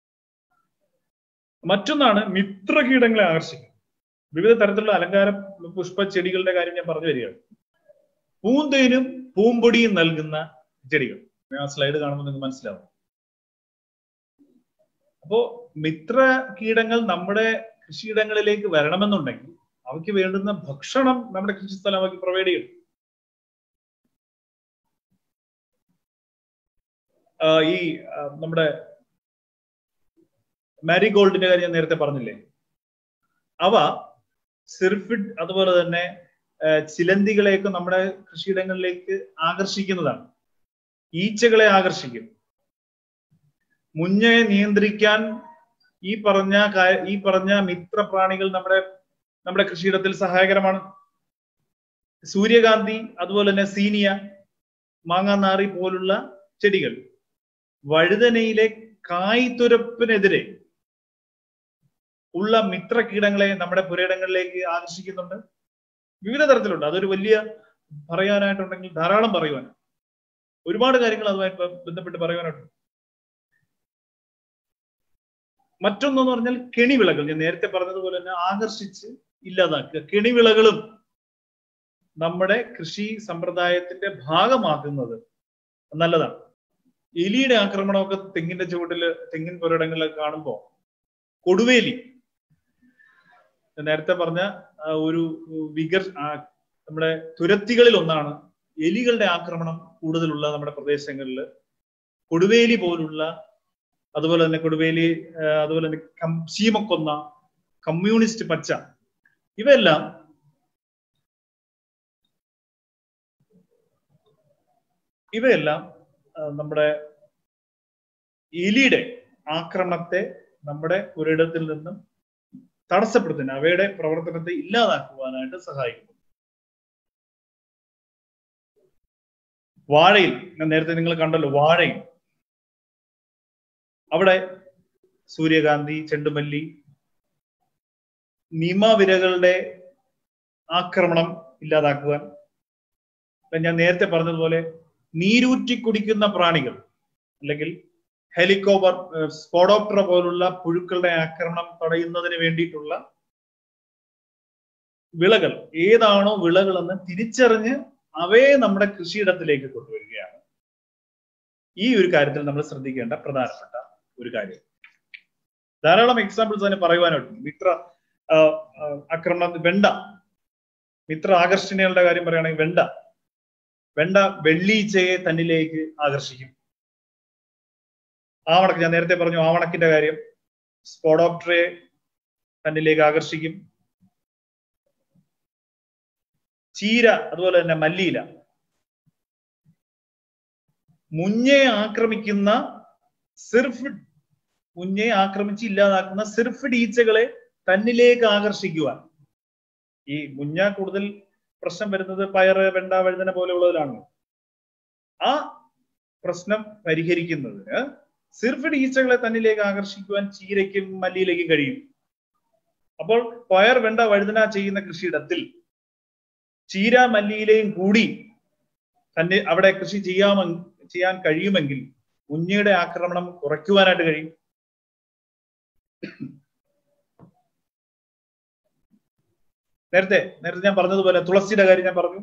മറ്റൊന്നാണ് മിത്രകീടങ്ങളെ ആകർഷിക്കുക. വിവിധ തരത്തിലുള്ള അലങ്കാര പുഷ്പ ചെടികളുടെ കാര്യം ഞാൻ പറഞ്ഞു വരികയാണ്. പൂന്തേനും പൂമ്പൊടിയും നൽകുന്ന ചെടികൾ. ആ സ്ലൈഡ് കാണുമ്പോൾ നിങ്ങൾക്ക് മനസ്സിലാവും. അപ്പോ മിത്ര കീടങ്ങൾ നമ്മുടെ കൃഷിയിടങ്ങളിലേക്ക് വരണമെന്നുണ്ടെങ്കിൽ അവയ്ക്ക് വേണ്ടുന്ന ഭക്ഷണം നമ്മുടെ കൃഷിസ്ഥലം അവയ്ക്ക് പ്രൊവൈഡ് ചെയ്യും. ഈ നമ്മുടെ മാരിഗോൾഡിന്റെ കാര്യം ഞാൻ നേരത്തെ പറഞ്ഞില്ലേ, അവ സിർഫിഡ് അതുപോലെ തന്നെ ചിലന്തികളെയൊക്കെ നമ്മുടെ കൃഷിയിടങ്ങളിലേക്ക് ആകർഷിക്കുന്നതാണ്. ഈച്ചകളെ ആകർഷിക്കും. മുഞ്ഞയെ നിയന്ത്രിക്കാൻ ഈ പറഞ്ഞ മിത്രപ്രാണികൾ നമ്മുടെ കൃഷിയിടത്തിൽ സഹായകരമാണ്. സൂര്യകാന്തി അതുപോലെ തന്നെ സീനിയ, മാങ്ങാനാറി പോലുള്ള ചെടികൾ വഴുതനയിലെ കായ്തുരപ്പിനെതിരെ ഉള്ള മിത്രകീടങ്ങളെ നമ്മുടെ പുരയിടങ്ങളിലേക്ക് ആകർഷിക്കുന്നുണ്ട്. വിവിധ തരത്തിലുണ്ട്. അതൊരു വലിയ പറയാനായിട്ടുണ്ടെങ്കിൽ ധാരാളം പറയുവാൻ, ഒരുപാട് കാര്യങ്ങൾ അതുമായി ബന്ധപ്പെട്ട് പറയുവാനായിട്ടുണ്ട്. മറ്റൊന്നെന്ന് പറഞ്ഞാൽ കെണിവിളകൾ. ഞാൻ നേരത്തെ പറഞ്ഞതുപോലെ തന്നെ ആകർഷിച്ച് ഇല്ലാതാക്കുക. കെണിവിളകളും നമ്മുടെ കൃഷി സമ്പ്രദായത്തിന്റെ ഭാഗമാക്കുന്നത് നല്ലതാണ്. എലിയുടെ ആക്രമണമൊക്കെ തെങ്ങിന്റെ ചുവട്ടില്, തെങ്ങിൻ പുരയിടങ്ങളിലൊക്കെ കാണുമ്പോൾ കൊടുവേലി, നേരത്തെ പറഞ്ഞ ഒരു നമ്മുടെ തുരത്തികളിൽ ഒന്നാണ് എലികളുടെ ആക്രമണം കൂടുതലുള്ള നമ്മുടെ പ്രദേശങ്ങളിൽ. കൊടുവേലി പോലുള്ള, അതുപോലെ തന്നെ കൊടുവേലി, അതുപോലെ തന്നെ ചീമക്കൊന്ന, കമ്മ്യൂണിസ്റ്റ് പച്ച, ഇവയെല്ലാം നമ്മുടെ എലിയുടെ ആക്രമണത്തെ നമ്മുടെ പുരയിടത്തിൽ നിന്നും തടസ്സപ്പെടുത്തുന്ന, അവയുടെ പ്രവർത്തനത്തെ ഇല്ലാതാക്കുവാനായിട്ട് സഹായിക്കുന്നു. വാഴയിൽ നേരത്തെ നിങ്ങൾ കണ്ടല്ലോ, വാഴയിൽ അവിടെ സൂര്യകാന്തി, ചെണ്ടുമല്ലി, നിമവിരകളുടെ ആക്രമണം ഇല്ലാതാക്കുവാൻ, ഞാൻ നേരത്തെ പറഞ്ഞതുപോലെ നീരൂറ്റി കുടിക്കുന്ന പ്രാണികൾ അല്ലെങ്കിൽ സ്പോഡോപ്റ്ററ പോലുള്ള പുഴുക്കളുടെ ആക്രമണം തടയുന്നതിന് വേണ്ടിയിട്ടുള്ള വിളകൾ, ഏതാണോ വിളകളെന്ന് തിരിച്ചറിഞ്ഞ് അവയെ നമ്മുടെ കൃഷിയിടത്തിലേക്ക് കൊണ്ടുവരികയാണ് ഈ ഒരു കാര്യത്തിൽ നമ്മൾ ശ്രദ്ധിക്കേണ്ട പ്രധാനപ്പെട്ട ഒരു കാര്യം. ധാരാളം എക്സാമ്പിൾസ് തന്നെ പറയുവാനായിട്ടുണ്ട്. മിത്ര ആക്രമണം, മിത്ര ആകർഷണീയങ്ങളുടെ കാര്യം പറയുകയാണെങ്കിൽ വെണ്ട വെള്ളീച്ചയെ തന്നിലേക്ക് ആകർഷിക്കും. ആവണക്ക്, ഞാൻ നേരത്തെ പറഞ്ഞു ആവണക്കിന്റെ കാര്യം, സ്പോഡോപ്റ്ററയെ തന്നിലേക്ക് ആകർഷിക്കും. ചീര, അതുപോലെ തന്നെ മല്ലിയില, മുഞ്ഞയെ ആക്രമിക്കുന്ന സിർഫിഡ്, മുഞ്ഞയെ ആക്രമിച്ച് ഇല്ലാതാക്കുന്ന സിർഫിഡ് ഈച്ചകളെ തന്നിലേക്ക് ആകർഷിക്കുവാൻ. ഈ മുഞ്ഞ കൂടുതൽ പ്രശ്നം വരുന്നത് പയറ്, വെണ്ട, വഴുതന പോലെയുള്ളതിലാണ്. ആ പ്രശ്നം പരിഹരിക്കുന്നതിന് സിർഫിഡ് ഈച്ചകളെ തന്നിലേക്ക് ആകർഷിക്കുവാൻ ചീരയ്ക്കും മല്ലിയിലേക്കും കഴിയും. അപ്പോൾ പയർ, വെണ്ട, വഴുതന ചെയ്യുന്ന കൃഷിയിടത്തിൽ ചീര, മല്ലിയിലെയും കൂടി തന്നെ അവിടെ കൃഷി ചെയ്യാൻ കഴിയുമെങ്കിൽ മുഞ്ഞയുടെ ആക്രമണം കുറയ്ക്കുവാനായിട്ട് കഴിയും. നേരത്തെ ഞാൻ പറഞ്ഞതുപോലെ തുളസിയുടെ കാര്യം ഞാൻ പറഞ്ഞു.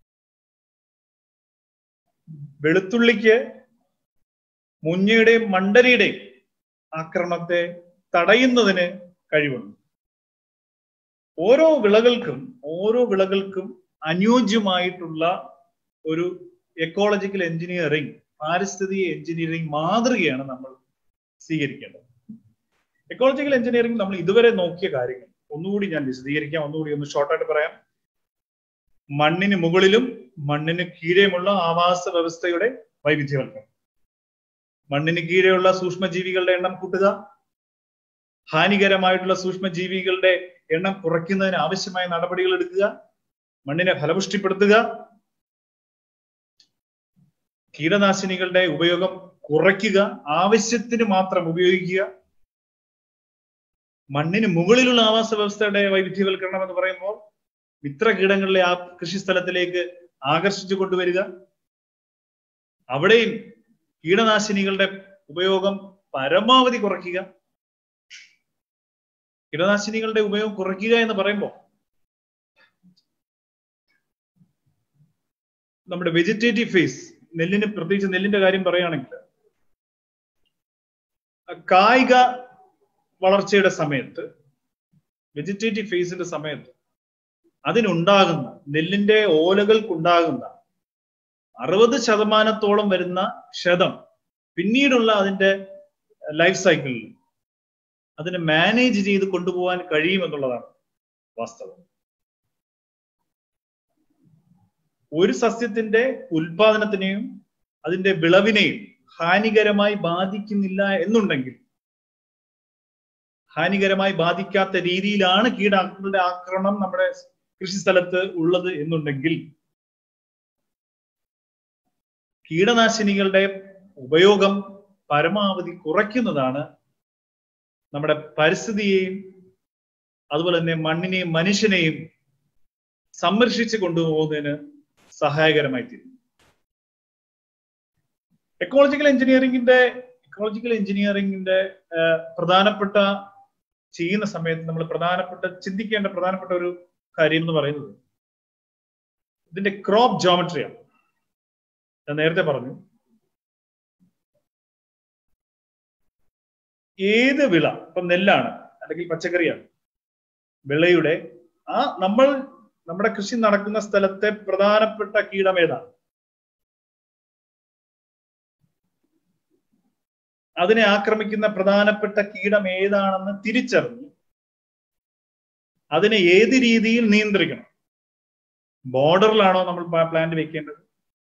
വെളുത്തുള്ളിക്ക് മുഞ്ഞയുടെയും മണ്ടരിയുടെയും ആക്രമണത്തെ തടയുന്നതിന് കഴിവുണ്ട്. ഓരോ വിളകൾക്കും അനുയോജ്യമായിട്ടുള്ള ഒരു എക്കോളജിക്കൽ എഞ്ചിനീയറിംഗ്, പാരിസ്ഥിതിക എഞ്ചിനീയറിംഗ് മാതൃകയാണ് നമ്മൾ സ്വീകരിക്കേണ്ടത്. എക്കോളജിക്കൽ എഞ്ചിനീയറിംഗ് നമ്മൾ ഇതുവരെ നോക്കിയ കാര്യങ്ങൾ ഒന്നുകൂടി ഞാൻ വിശദീകരിക്കാം, ഒന്ന് ഷോർട്ടായിട്ട് പറയാം. മണ്ണിന് മുകളിലും മണ്ണിന് കീഴെയുമുള്ള ആവാസ വ്യവസ്ഥയുടെ വൈവിധ്യവൽക്കരണം, മണ്ണിന് കീഴെയുള്ള സൂക്ഷ്മജീവികളുടെ എണ്ണം കൂട്ടുക, ഹാനികരമായിട്ടുള്ള സൂക്ഷ്മജീവികളുടെ എണ്ണം കുറയ്ക്കുന്നതിന് ആവശ്യമായ നടപടികൾ എടുക്കുക, മണ്ണിനെ ഫലപുഷ്ടിപ്പെടുത്തുക, കീടനാശിനികളുടെ ഉപയോഗം കുറയ്ക്കുക, ആവശ്യത്തിന് മാത്രം ഉപയോഗിക്കുക, മണ്ണിന് മുകളിലുള്ള ആവാസ വ്യവസ്ഥയുടെ വൈവിധ്യവൽക്കരണം എന്ന് പറയുമ്പോൾ മിത്രകീടങ്ങളിലെ ആ കൃഷിസ്ഥലത്തിലേക്ക് ആകർഷിച്ചു കൊണ്ടുവരിക, അവിടെയും കീടനാശിനികളുടെ ഉപയോഗം പരമാവധി കുറയ്ക്കുക. കീടനാശിനികളുടെ ഉപയോഗം കുറയ്ക്കുക എന്ന് പറയുമ്പോൾ നമ്മുടെ വെജിറ്റേറ്റീവ് ഫേസ്, നെല്ലിന് പ്രത്യേകിച്ച് നെല്ലിന്റെ കാര്യം പറയുകയാണെങ്കിൽ കായിക വളർച്ചയുടെ സമയത്ത്, വെജിറ്റേറ്റീവ് ഫേസിന്റെ സമയത്ത് അതിനുണ്ടാകുന്ന നെല്ലിന്റെ ഓലകൾക്കുണ്ടാകുന്ന 60% വരുന്ന ക്ഷതം പിന്നീടുള്ള അതിന്റെ ലൈഫ് സൈക്കിളിൽ അതിനെ മാനേജ് ചെയ്ത് കൊണ്ടുപോകാൻ കഴിയുമെന്നുള്ളതാണ് വാസ്തവം. ഒരു സസ്യത്തിന്റെ ഉൽപാദനത്തിനെയും അതിന്റെ വിളവിനെയും ഹാനികരമായി ബാധിക്കുന്നില്ല എന്നുണ്ടെങ്കിൽ, ഹാനികരമായി ബാധിക്കാത്ത രീതിയിലാണ് കീടങ്ങളുടെ ആക്രമണം നമ്മുടെ കൃഷിസ്ഥലത്ത് ഉള്ളത് എന്നുണ്ടെങ്കിൽ കീടനാശിനികളുടെ ഉപയോഗം പരമാവധി കുറയ്ക്കുന്നതാണ് നമ്മുടെ പരിസ്ഥിതിയെയും അതുപോലെ തന്നെ മണ്ണിനെയും മനുഷ്യനെയും സംരക്ഷിച്ച് കൊണ്ടുപോകുന്നതിന് സഹായകരമായി തീരും. എക്കോളജിക്കൽ എഞ്ചിനീയറിംഗിന്റെ പ്രധാനപ്പെട്ട ചെയ്യുന്ന സമയത്ത് നമ്മൾ ചിന്തിക്കേണ്ട പ്രധാനപ്പെട്ട ഒരു കാര്യം എന്ന് പറയുന്നത് ഇതിന്റെ ക്രോപ്പ് ജോമെട്രിയാണ്. ഞാൻ നേരത്തെ പറഞ്ഞു, ഏത് വിള, ഇപ്പൊ നെല്ലാണ് അല്ലെങ്കിൽ പച്ചക്കറിയാണ്, വിളയുടെ നമ്മുടെ കൃഷി നടക്കുന്ന സ്ഥലത്തെ പ്രധാനപ്പെട്ട കീടം ഏതാണ്, അതിനെ ആക്രമിക്കുന്ന പ്രധാനപ്പെട്ട കീടം ഏതാണെന്ന് തിരിച്ചറിഞ്ഞ് അതിനെ ഏത് രീതിയിൽ നിയന്ത്രിക്കണം. ബോർഡറിലാണോ നമ്മൾ പ്ലാന്റ് വെക്കേണ്ടത്?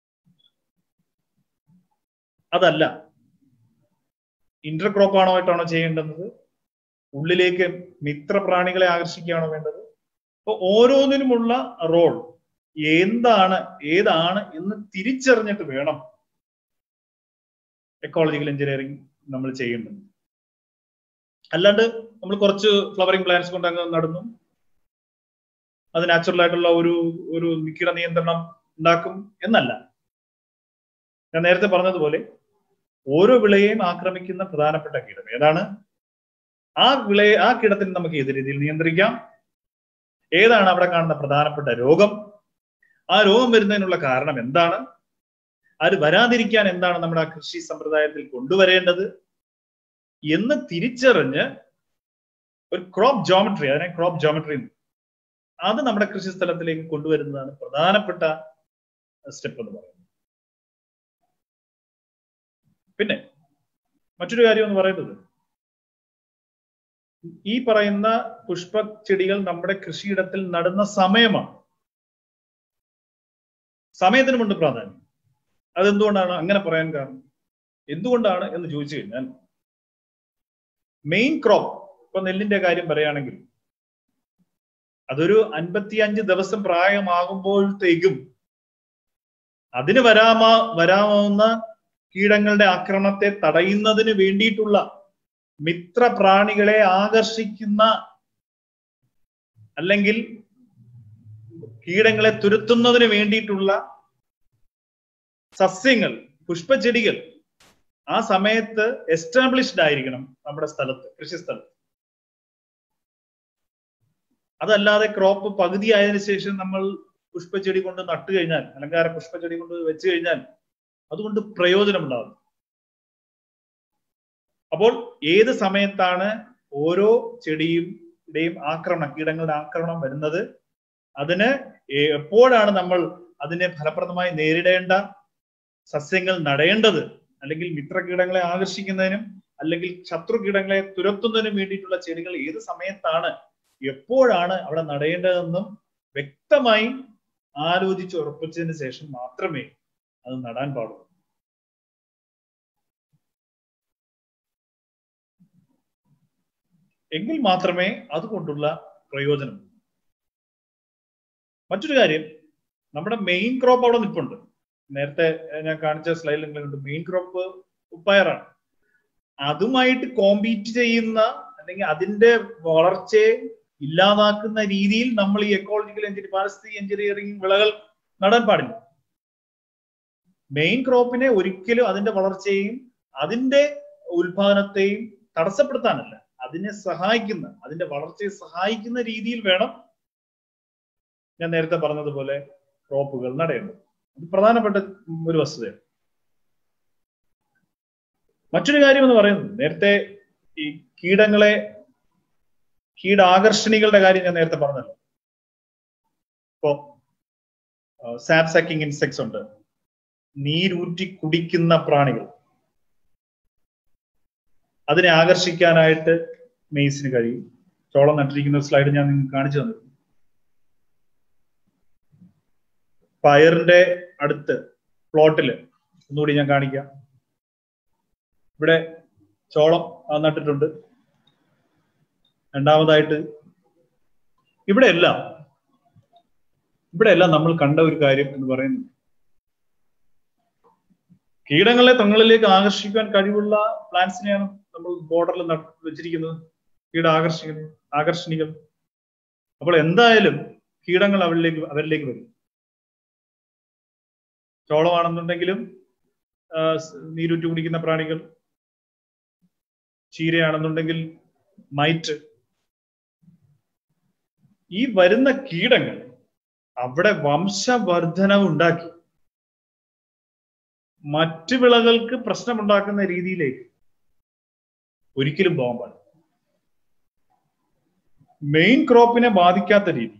അതല്ല, ഇന്റർക്രോപ്പ് ആയിട്ടാണോ ചെയ്യേണ്ടത്? ഉള്ളിലേക്ക് മിത്രപ്രാണികളെ ആകർഷിക്കുകയാണോ വേണ്ടത്? അപ്പൊ ഓരോന്നിനുമുള്ള റോൾ ഏതാണ് എന്ന് തിരിച്ചറിഞ്ഞിട്ട് വേണം എക്കോളജിക്കൽ എഞ്ചിനീയറിംഗ് നമ്മൾ ചെയ്യേണ്ടത്. അല്ലാണ്ട് നമ്മൾ കുറച്ച് ഫ്ലവറിംഗ് പ്ലാന്റ്സ് കൊണ്ട് അങ്ങ് നടന്നു, അത് നാച്ചുറൽ ആയിട്ടുള്ള ഒരു കീട നിയന്ത്രണം ഉണ്ടാക്കും എന്നല്ല. ഞാൻ നേരത്തെ പറഞ്ഞതുപോലെ ഓരോ വിളയെയും ആക്രമിക്കുന്ന പ്രധാനപ്പെട്ട കീടം ഏതാണ്, ആ കീടത്തിന് നമുക്ക് ഏത് രീതിയിൽ നിയന്ത്രിക്കാം, ഏതാണ് അവിടെ കാണുന്ന പ്രധാനപ്പെട്ട രോഗം, ആ രോഗം വരുന്നതിനുള്ള കാരണം എന്താണ്, അത് വരാതിരിക്കാൻ എന്താണ് നമ്മുടെ കൃഷി സമ്പ്രദായത്തിൽ കൊണ്ടുവരേണ്ടത് എന്ന് തിരിച്ചറിഞ്ഞ് ഒരു ക്രോപ്പ് ജോമെട്രി, അതിനെ ക്രോപ്പ് ജോമെട്രി അത് നമ്മുടെ കൃഷി സ്ഥലത്തിലേക്ക് കൊണ്ടുവരുന്നതാണ് പ്രധാനപ്പെട്ട സ്റ്റെപ്പ് എന്ന് പറയുന്നത്. പിന്നെ മറ്റൊരു കാര്യം എന്ന് പറയുന്നത്, ഈ പറയുന്ന പുഷ്പച്ചെടികൾ നമ്മുടെ കൃഷിയിടത്തിൽ നടുന്ന സമയമാണ്. സമയത്തിനുമുണ്ട് പ്രാധാന്യം. അതെന്തുകൊണ്ടാണ് അങ്ങനെ പറയാൻ കാരണം? എന്തുകൊണ്ടാണ് എന്ന് ചോദിച്ചു കഴിഞ്ഞാൽ, മെയിൻ ക്രോപ്പ്, ഇപ്പൊ നെല്ലിന്റെ കാര്യം പറയുകയാണെങ്കിൽ അതൊരു 55 ദിവസം പ്രായമാകുമ്പോഴത്തേക്കും അതിന് വരാവുന്ന കീടങ്ങളുടെ ആക്രമണത്തെ തടയുന്നതിന് വേണ്ടിയിട്ടുള്ള മിത്രപ്രാണികളെ ആകർഷിക്കുന്ന അല്ലെങ്കിൽ കീടങ്ങളെ തുരത്തുന്നതിന് വേണ്ടിയിട്ടുള്ള സസ്യങ്ങൾ, പുഷ്പച്ചെടികൾ ആ സമയത്ത് എസ്റ്റാബ്ലിഷ്ഡ് ആയിരിക്കണം നമ്മുടെ സ്ഥലത്ത്, കൃഷിസ്ഥലത്ത്. അതല്ലാതെ ക്രോപ്പ് പകുതി ആയതിനു ശേഷം നമ്മൾ പുഷ്പച്ചെടി കൊണ്ട് നട്ടു കഴിഞ്ഞാൽ, അലങ്കാര പുഷ്പച്ചെടി കൊണ്ട് വെച്ചു കഴിഞ്ഞാൽ അതുകൊണ്ട് പ്രയോജനമുണ്ടാകും. അപ്പോൾ ഏത് സമയത്താണ് ഓരോ ചെടിയുടെയും കീടങ്ങളുടെ ആക്രമണം വരുന്നത്, അതിന് എപ്പോഴാണ് നമ്മൾ അതിനെ ഫലപ്രദമായി നേരിടേണ്ട സസ്യങ്ങൾ നടേണ്ടത്, അല്ലെങ്കിൽ മിത്രകീടങ്ങളെ ആകർഷിക്കുന്നതിനും അല്ലെങ്കിൽ ശത്രുകീടങ്ങളെ തുരത്തുന്നതിനും വേണ്ടിയിട്ടുള്ള ചെടികൾ ഏത് സമയത്താണ്, എപ്പോഴാണ് അവിടെ നടേണ്ടതെന്നും വ്യക്തമായി ആലോചിച്ച് ഉറപ്പിച്ചതിന് ശേഷം മാത്രമേ അത് നടാൻ പാടുള്ളൂ. എങ്കിൽ മാത്രമേ അതുകൊണ്ടുള്ള പ്രയോജനം. മറ്റൊരു കാര്യം, നമ്മുടെ മെയിൻ ക്രോപ്പ് അവിടെ നിൽപ്പുണ്ട്. നേരത്തെ ഞാൻ കാണിച്ച സ്ലൈഡിൽ നിങ്ങളുണ്ട്, മെയിൻ ക്രോപ്പ് പയറാണ്. അതുമായിട്ട് കോമ്പീറ്റ് ചെയ്യുന്ന അല്ലെങ്കിൽ അതിന്റെ വളർച്ചയെ ഇല്ലാതാക്കുന്ന രീതിയിൽ നമ്മൾ ഈ എക്കോളജിക്കൽ എഞ്ചിനീയറിംഗ്, പാരിസ്ഥിതിക എഞ്ചിനീയറിംഗ് വിളകൾ നടാൻ പാടില്ല. മെയിൻ ക്രോപ്പിനെ ഒരിക്കലും അതിന്റെ വളർച്ചയെയും അതിന്റെ ഉൽപാദനത്തെയും തടസ്സപ്പെടുത്താനല്ല, അതിനെ സഹായിക്കുന്ന, അതിന്റെ വളർച്ചയെ സഹായിക്കുന്ന രീതിയിൽ വേണം ഞാൻ നേരത്തെ പറഞ്ഞതുപോലെ ക്രോപ്പുകൾ നടേണ്ടത്. ഇത് പ്രധാനപ്പെട്ട ഒരു വസ്തുതയാണ്. മറ്റൊരു കാര്യം എന്ന് പറയുന്നത്, നേരത്തെ ഈ കീടാകർഷണികളുടെ കാര്യം ഞാൻ നേരത്തെ പറഞ്ഞല്ലോ. ഇപ്പോ സാപ്പ് സക്കിംഗ് ഇൻസെക്ട്സ് ഉണ്ട്, നീരൂറ്റി കുടിക്കുന്ന പ്രാണികൾ. അതിനെ ആകർഷിക്കാനായിട്ട് മെയ്സിന് കഴിയും. ചോളം നട്ടിരിക്കുന്ന സ്ലൈഡ് ഞാൻ നിങ്ങൾക്ക് കാണിച്ചു തന്നിരുന്നു. പയറിന്റെ അടുത്ത് പ്ലോട്ടില് ഒന്നുകൂടി ഞാൻ കാണിക്കാം. ഇവിടെ ചോളം നട്ടിട്ടുണ്ട്. രണ്ടാമതായിട്ട് ഇവിടെ എല്ലാം നമ്മൾ കണ്ട ഒരു കാര്യം എന്ന് പറയുന്നത്, കീടങ്ങളെ തങ്ങളിലേക്ക് ആകർഷിക്കാൻ കഴിവുള്ള പ്ലാന്റ്സിനെയാണ് നമ്മൾ ബോർഡറിൽ വെച്ചിരിക്കുന്നത്, ആകർഷണികൾ. അപ്പോൾ എന്തായാലും കീടങ്ങൾ അവരിലേക്ക് വരും. ചോളമാണെന്നുണ്ടെങ്കിലും നീരൂറ്റി കുടിക്കുന്ന പ്രാണികൾ, ചീരയാണെന്നുണ്ടെങ്കിൽ മൈറ്റ്. ഈ വരുന്ന കീടങ്ങൾ അവിടെ വംശവർദ്ധനവ് ഉണ്ടാക്കി മറ്റു വിളകൾക്ക് പ്രശ്നമുണ്ടാക്കുന്ന രീതിയിലേക്ക് ഒരിക്കലും പോകാൻ പാടില്ല. മെയിൻ ക്രോപ്പിനെ ബാധിക്കാത്ത രീതി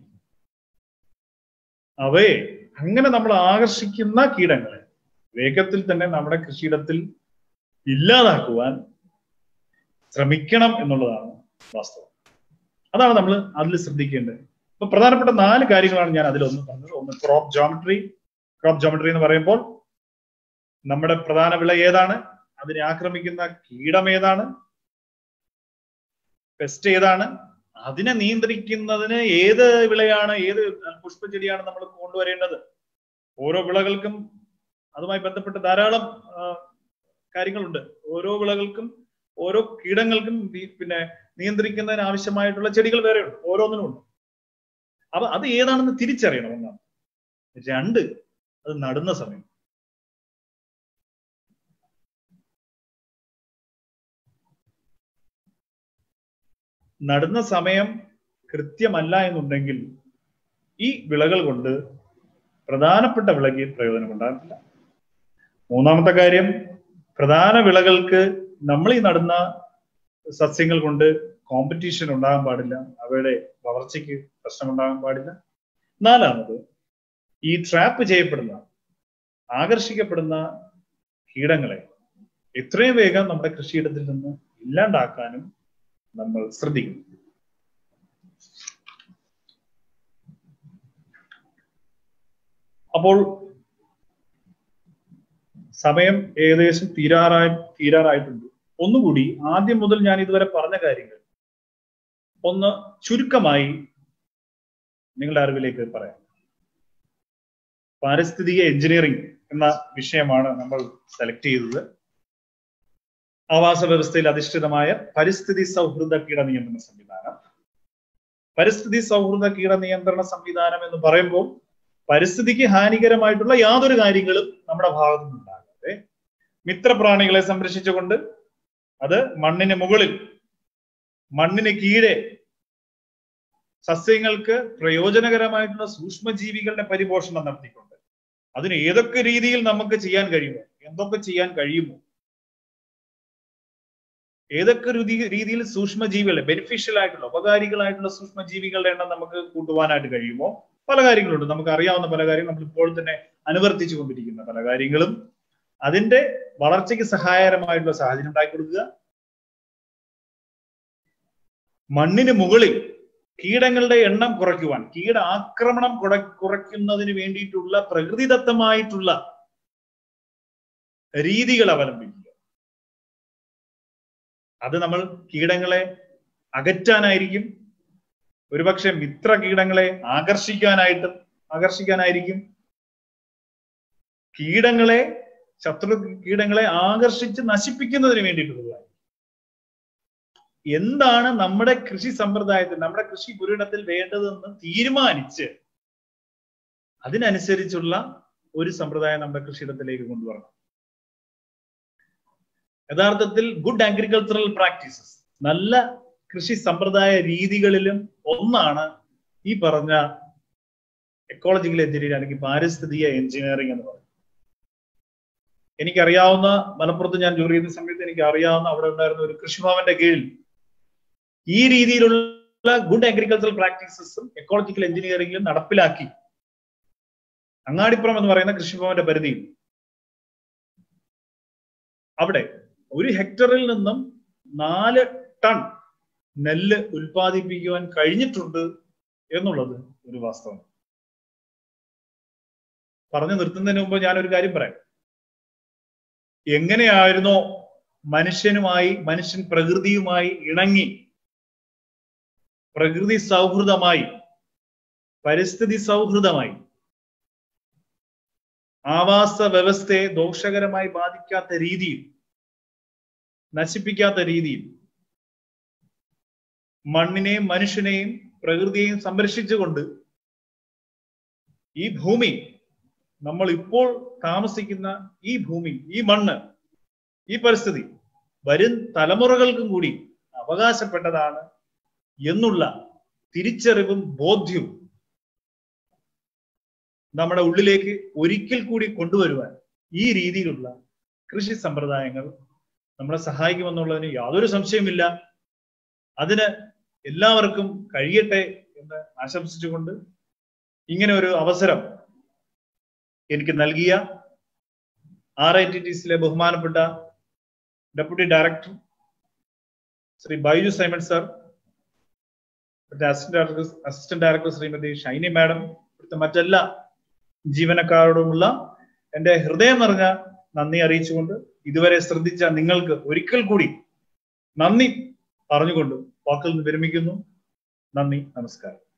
അവയെ അങ്ങനെ നമ്മൾ ആകർഷിക്കുന്ന കീടങ്ങളെ വേഗത്തിൽ തന്നെ നമ്മുടെ കൃഷിയിടത്തിൽ ഇല്ലാതാക്കുവാൻ ശ്രമിക്കണം എന്നുള്ളതാണ് വാസ്തവം. അതാണ് നമ്മൾ അതിൽ ശ്രദ്ധിക്കേണ്ടത്. ഇപ്പൊ പ്രധാനപ്പെട്ട 4 കാര്യങ്ങളാണ് ഞാൻ അതിലൊന്ന് പറഞ്ഞത്. ഒന്ന് ക്രോപ്പ് ജോമെട്രി. ക്രോപ്പ് ജോമെട്രി എന്ന് പറയുമ്പോൾ നമ്മുടെ പ്രധാന വിള ഏതാണ്, അതിനെ ആക്രമിക്കുന്ന കീടം ഏതാണ്, പെസ്റ്റ് ഏതാണ്, അതിനെ നിയന്ത്രിക്കുന്നതിന് ഏത് വിളയാണ്, ഏത് പുഷ്പചെടിയാണ് നമ്മൾ കൊണ്ടുവരേണ്ടത്. ഓരോ വിളകൾക്കും അതുമായി ബന്ധപ്പെട്ട് ധാരാളം കാര്യങ്ങളുണ്ട്. ഓരോ വിളകൾക്കും ഓരോ കീടങ്ങൾക്കും പിന്നെ നിയന്ത്രിക്കുന്നതിന് ആവശ്യമായിട്ടുള്ള ചെടികൾ വേറെയുണ്ട്, ഓരോന്നിനും ഉണ്ട്. അപ്പൊ അത് ഏതാണെന്ന് തിരിച്ചറിയണം എന്നാണ്. 2, അത് നടുന്ന സമയം. നടുന്ന സമയം കൃത്യമല്ല എന്നുണ്ടെങ്കിൽ ഈ വിളകൾ കൊണ്ട് പ്രധാനപ്പെട്ട വിളയ്ക്ക് പ്രയോജനം ഉണ്ടാകില്ല. 3ാമത്തെ കാര്യം, പ്രധാന വിളകൾക്ക് നമ്മൾ ഈ നടുന്ന സസ്യങ്ങൾ കൊണ്ട് കോമ്പറ്റീഷൻ ഉണ്ടാകാൻ പാടില്ല, അവയുടെ വളർച്ചയ്ക്ക് പ്രശ്നമുണ്ടാകാൻ പാടില്ല. 4ാമത്, ഈ ട്രാപ്പ് ചെയ്യപ്പെടുന്ന, ആകർഷിക്കപ്പെടുന്ന കീടങ്ങളെ എത്രയും വേഗം നമ്മുടെ കൃഷിയിടത്തിൽ നിന്ന് ഇല്ലാണ്ടാക്കാനും നമ്മൾ ശ്രദ്ധിക്കും. അപ്പോൾ സമയം ഏകദേശം തീരാറായിട്ടുണ്ട്. ഒന്നുകൂടി ആദ്യം മുതൽ ഞാൻ ഇതുവരെ പറഞ്ഞ കാര്യങ്ങൾ ഒന്ന് ചുരുക്കമായി നിങ്ങളുടെ അറിവിലേക്ക് പറയാം. പാരിസ്ഥിതിക എഞ്ചിനീയറിംഗ് എന്ന വിഷയമാണ് നമ്മൾ സെലക്ട് ചെയ്തത്. ആവാസ വ്യവസ്ഥയിൽ അധിഷ്ഠിതമായ പരിസ്ഥിതി സൗഹൃദ കീട നിയന്ത്രണ സംവിധാനം. പരിസ്ഥിതി സൗഹൃദ കീട നിയന്ത്രണ സംവിധാനം എന്ന് പറയുമ്പോൾ പരിസ്ഥിതിക്ക് ഹാനികരമായിട്ടുള്ള യാതൊരു കാര്യങ്ങളും നമ്മുടെ ഭാഗത്തു നിന്നുണ്ടാകാതെ മിത്രപ്രാണികളെ സംരക്ഷിച്ചുകൊണ്ട് അത് മണ്ണിന് മുകളിൽ, മണ്ണിന് കീഴെ സസ്യങ്ങൾക്ക് പ്രയോജനകരമായിട്ടുള്ള സൂക്ഷ്മജീവികളുടെ പരിപോഷണം നടത്തിക്കൊണ്ട് അതിന് ഏതൊക്കെ രീതിയിൽ നമുക്ക് ചെയ്യാൻ കഴിയുമോ, എന്തൊക്കെ ചെയ്യാൻ കഴിയുമോ, ഏതൊക്കെ രീതിയിൽ സൂക്ഷ്മജീവികളുടെ ബെനിഫിഷ്യൽ ആയിട്ടുള്ള, ഉപകാരികളായിട്ടുള്ള സൂക്ഷ്മജീവികളുടെ എണ്ണം നമുക്ക് കൂട്ടുവാനായിട്ട് കഴിയുമോ, പല കാര്യങ്ങളുണ്ട്. നമുക്ക് അറിയാവുന്ന പല കാര്യങ്ങളും, നമ്മൾ ഇപ്പോൾ തന്നെ അനുവർത്തിച്ചു കൊണ്ടിരിക്കുന്ന പല കാര്യങ്ങളും, അതിന്റെ വളർച്ചയ്ക്ക് സഹായകരമായിട്ടുള്ള സാഹചര്യം ഉണ്ടാക്കി കൊടുക്കുക. മണ്ണിന് മുകളിൽ കീടങ്ങളുടെ എണ്ണം കുറയ്ക്കുവാൻ, കീട ആക്രമണം കുറയ്ക്കുന്നതിന് വേണ്ടിയിട്ടുള്ള പ്രകൃതിദത്തമായിട്ടുള്ള രീതികൾ അവലംബിക്കുക. അത് നമ്മൾ കീടങ്ങളെ അകറ്റാനായിരിക്കും, ഒരുപക്ഷെ മിത്ര കീടങ്ങളെ ആകർഷിക്കാനായിരിക്കും, ശത്രു കീടങ്ങളെ ആകർഷിച്ച് നശിപ്പിക്കുന്നതിന് വേണ്ടിയിട്ടുള്ളതായി. എന്താണ് നമ്മുടെ കൃഷി സമ്പ്രദായത്തിൽ, നമ്മുടെ കൃഷി പുരയിടത്തിൽ വേണ്ടതെന്ന് തീരുമാനിച്ച് അതിനനുസരിച്ചുള്ള ഒരു സമ്പ്രദായം നമ്മുടെ കൃഷിയിടത്തിലേക്ക് കൊണ്ടുവരണം. യഥാർത്ഥത്തിൽ ഗുഡ് അഗ്രികൾച്ചറൽ പ്രാക്ടീസസ്, നല്ല കൃഷി സമ്പ്രദായ രീതികളിലും ഒന്നാണ് ഈ പറഞ്ഞ എക്കോളജിക്കൽ എഞ്ചിനീയറിംഗ് അല്ലെങ്കിൽ പാരിസ്ഥിതിക എഞ്ചിനീയറിംഗ് എന്ന് പറയുന്നത്. എനിക്കറിയാവുന്ന, മലപ്പുറത്ത് ഞാൻ ജോലി ചെയ്യുന്ന സമയത്ത് എനിക്ക് അറിയാവുന്ന അവിടെ ഉണ്ടായിരുന്ന ഒരു കൃഷിഭവന്റെ കീഴിൽ ഈ രീതിയിലുള്ള ഗുഡ് അഗ്രികൾച്ചറൽ പ്രാക്ടീസസും എക്കോളജിക്കൽ എഞ്ചിനീയറിംഗിലും നടപ്പിലാക്കി. അങ്ങാടിപ്പുറം എന്ന് പറയുന്ന കൃഷിഭവന്റെ പരിധിയിൽ അവിടെ 1 ഹെക്ടറിൽ നിന്നും 4 ടൺ നെല്ല് ഉൽപ്പാദിപ്പിക്കുവാൻ കഴിഞ്ഞിട്ടുണ്ട് എന്നുള്ളത് ഒരു വാസ്തവം. പറഞ്ഞു നിർത്തുന്നതിന് മുമ്പ് ഞാനൊരു കാര്യം പറയാം. എങ്ങനെയായിരുന്നോ മനുഷ്യൻ പ്രകൃതിയുമായി ഇണങ്ങി, പ്രകൃതി സൗഹൃദമായി, പരിസ്ഥിതി സൗഹൃദമായി, ആവാസ വ്യവസ്ഥയെ ദോഷകരമായി ബാധിക്കാത്ത രീതിയിൽ, നശിപ്പിക്കാത്ത രീതിയിൽ മണ്ണിനെയും മനുഷ്യനെയും പ്രകൃതിയെയും സംരക്ഷിച്ചുകൊണ്ട് ഈ ഭൂമി, നമ്മൾ ഇപ്പോൾ താമസിക്കുന്ന ഈ ഭൂമി, ഈ മണ്ണ്, ഈ പരിസ്ഥിതി വരും തലമുറകൾക്കും കൂടി അവകാശപ്പെട്ടതാണ് എന്നുള്ള തിരിച്ചറിവും ബോധ്യവും നമ്മുടെ ഉള്ളിലേക്ക് ഒരിക്കൽ കൂടി കൊണ്ടുവരുവാൻ ഈ രീതിയിലുള്ള കൃഷി സമ്പ്രദായങ്ങൾ നമ്മളെ സഹായിക്കുമെന്നുള്ളതിന് യാതൊരു സംശയമില്ല. അതിന് എല്ലാവർക്കും കഴിയട്ടെ എന്ന് ആശംസിച്ചുകൊണ്ട് ഇങ്ങനെ ഒരു അവസരം എനിക്ക് നൽകിയ RITTCയിലെ ബഹുമാനപ്പെട്ട deputy director Shri Baiju Simon sir, assistant director Shrimati Shiny madam, ഇവിടുത്തെ മറ്റെല്ലാ ജീവനക്കാരോടുമുള്ള എൻ്റെ ഹൃദയം നിറഞ്ഞ നന്ദി അറിയിച്ചുകൊണ്ട് ഇതുവരെ ശ്രദ്ധിച്ച നിങ്ങൾക്ക് ഒരിക്കൽ കൂടി നന്ദി പറഞ്ഞുകൊണ്ട് വാക്കിൽ നിന്ന് വിരമിക്കുന്നു. നന്ദി, നമസ്കാരം.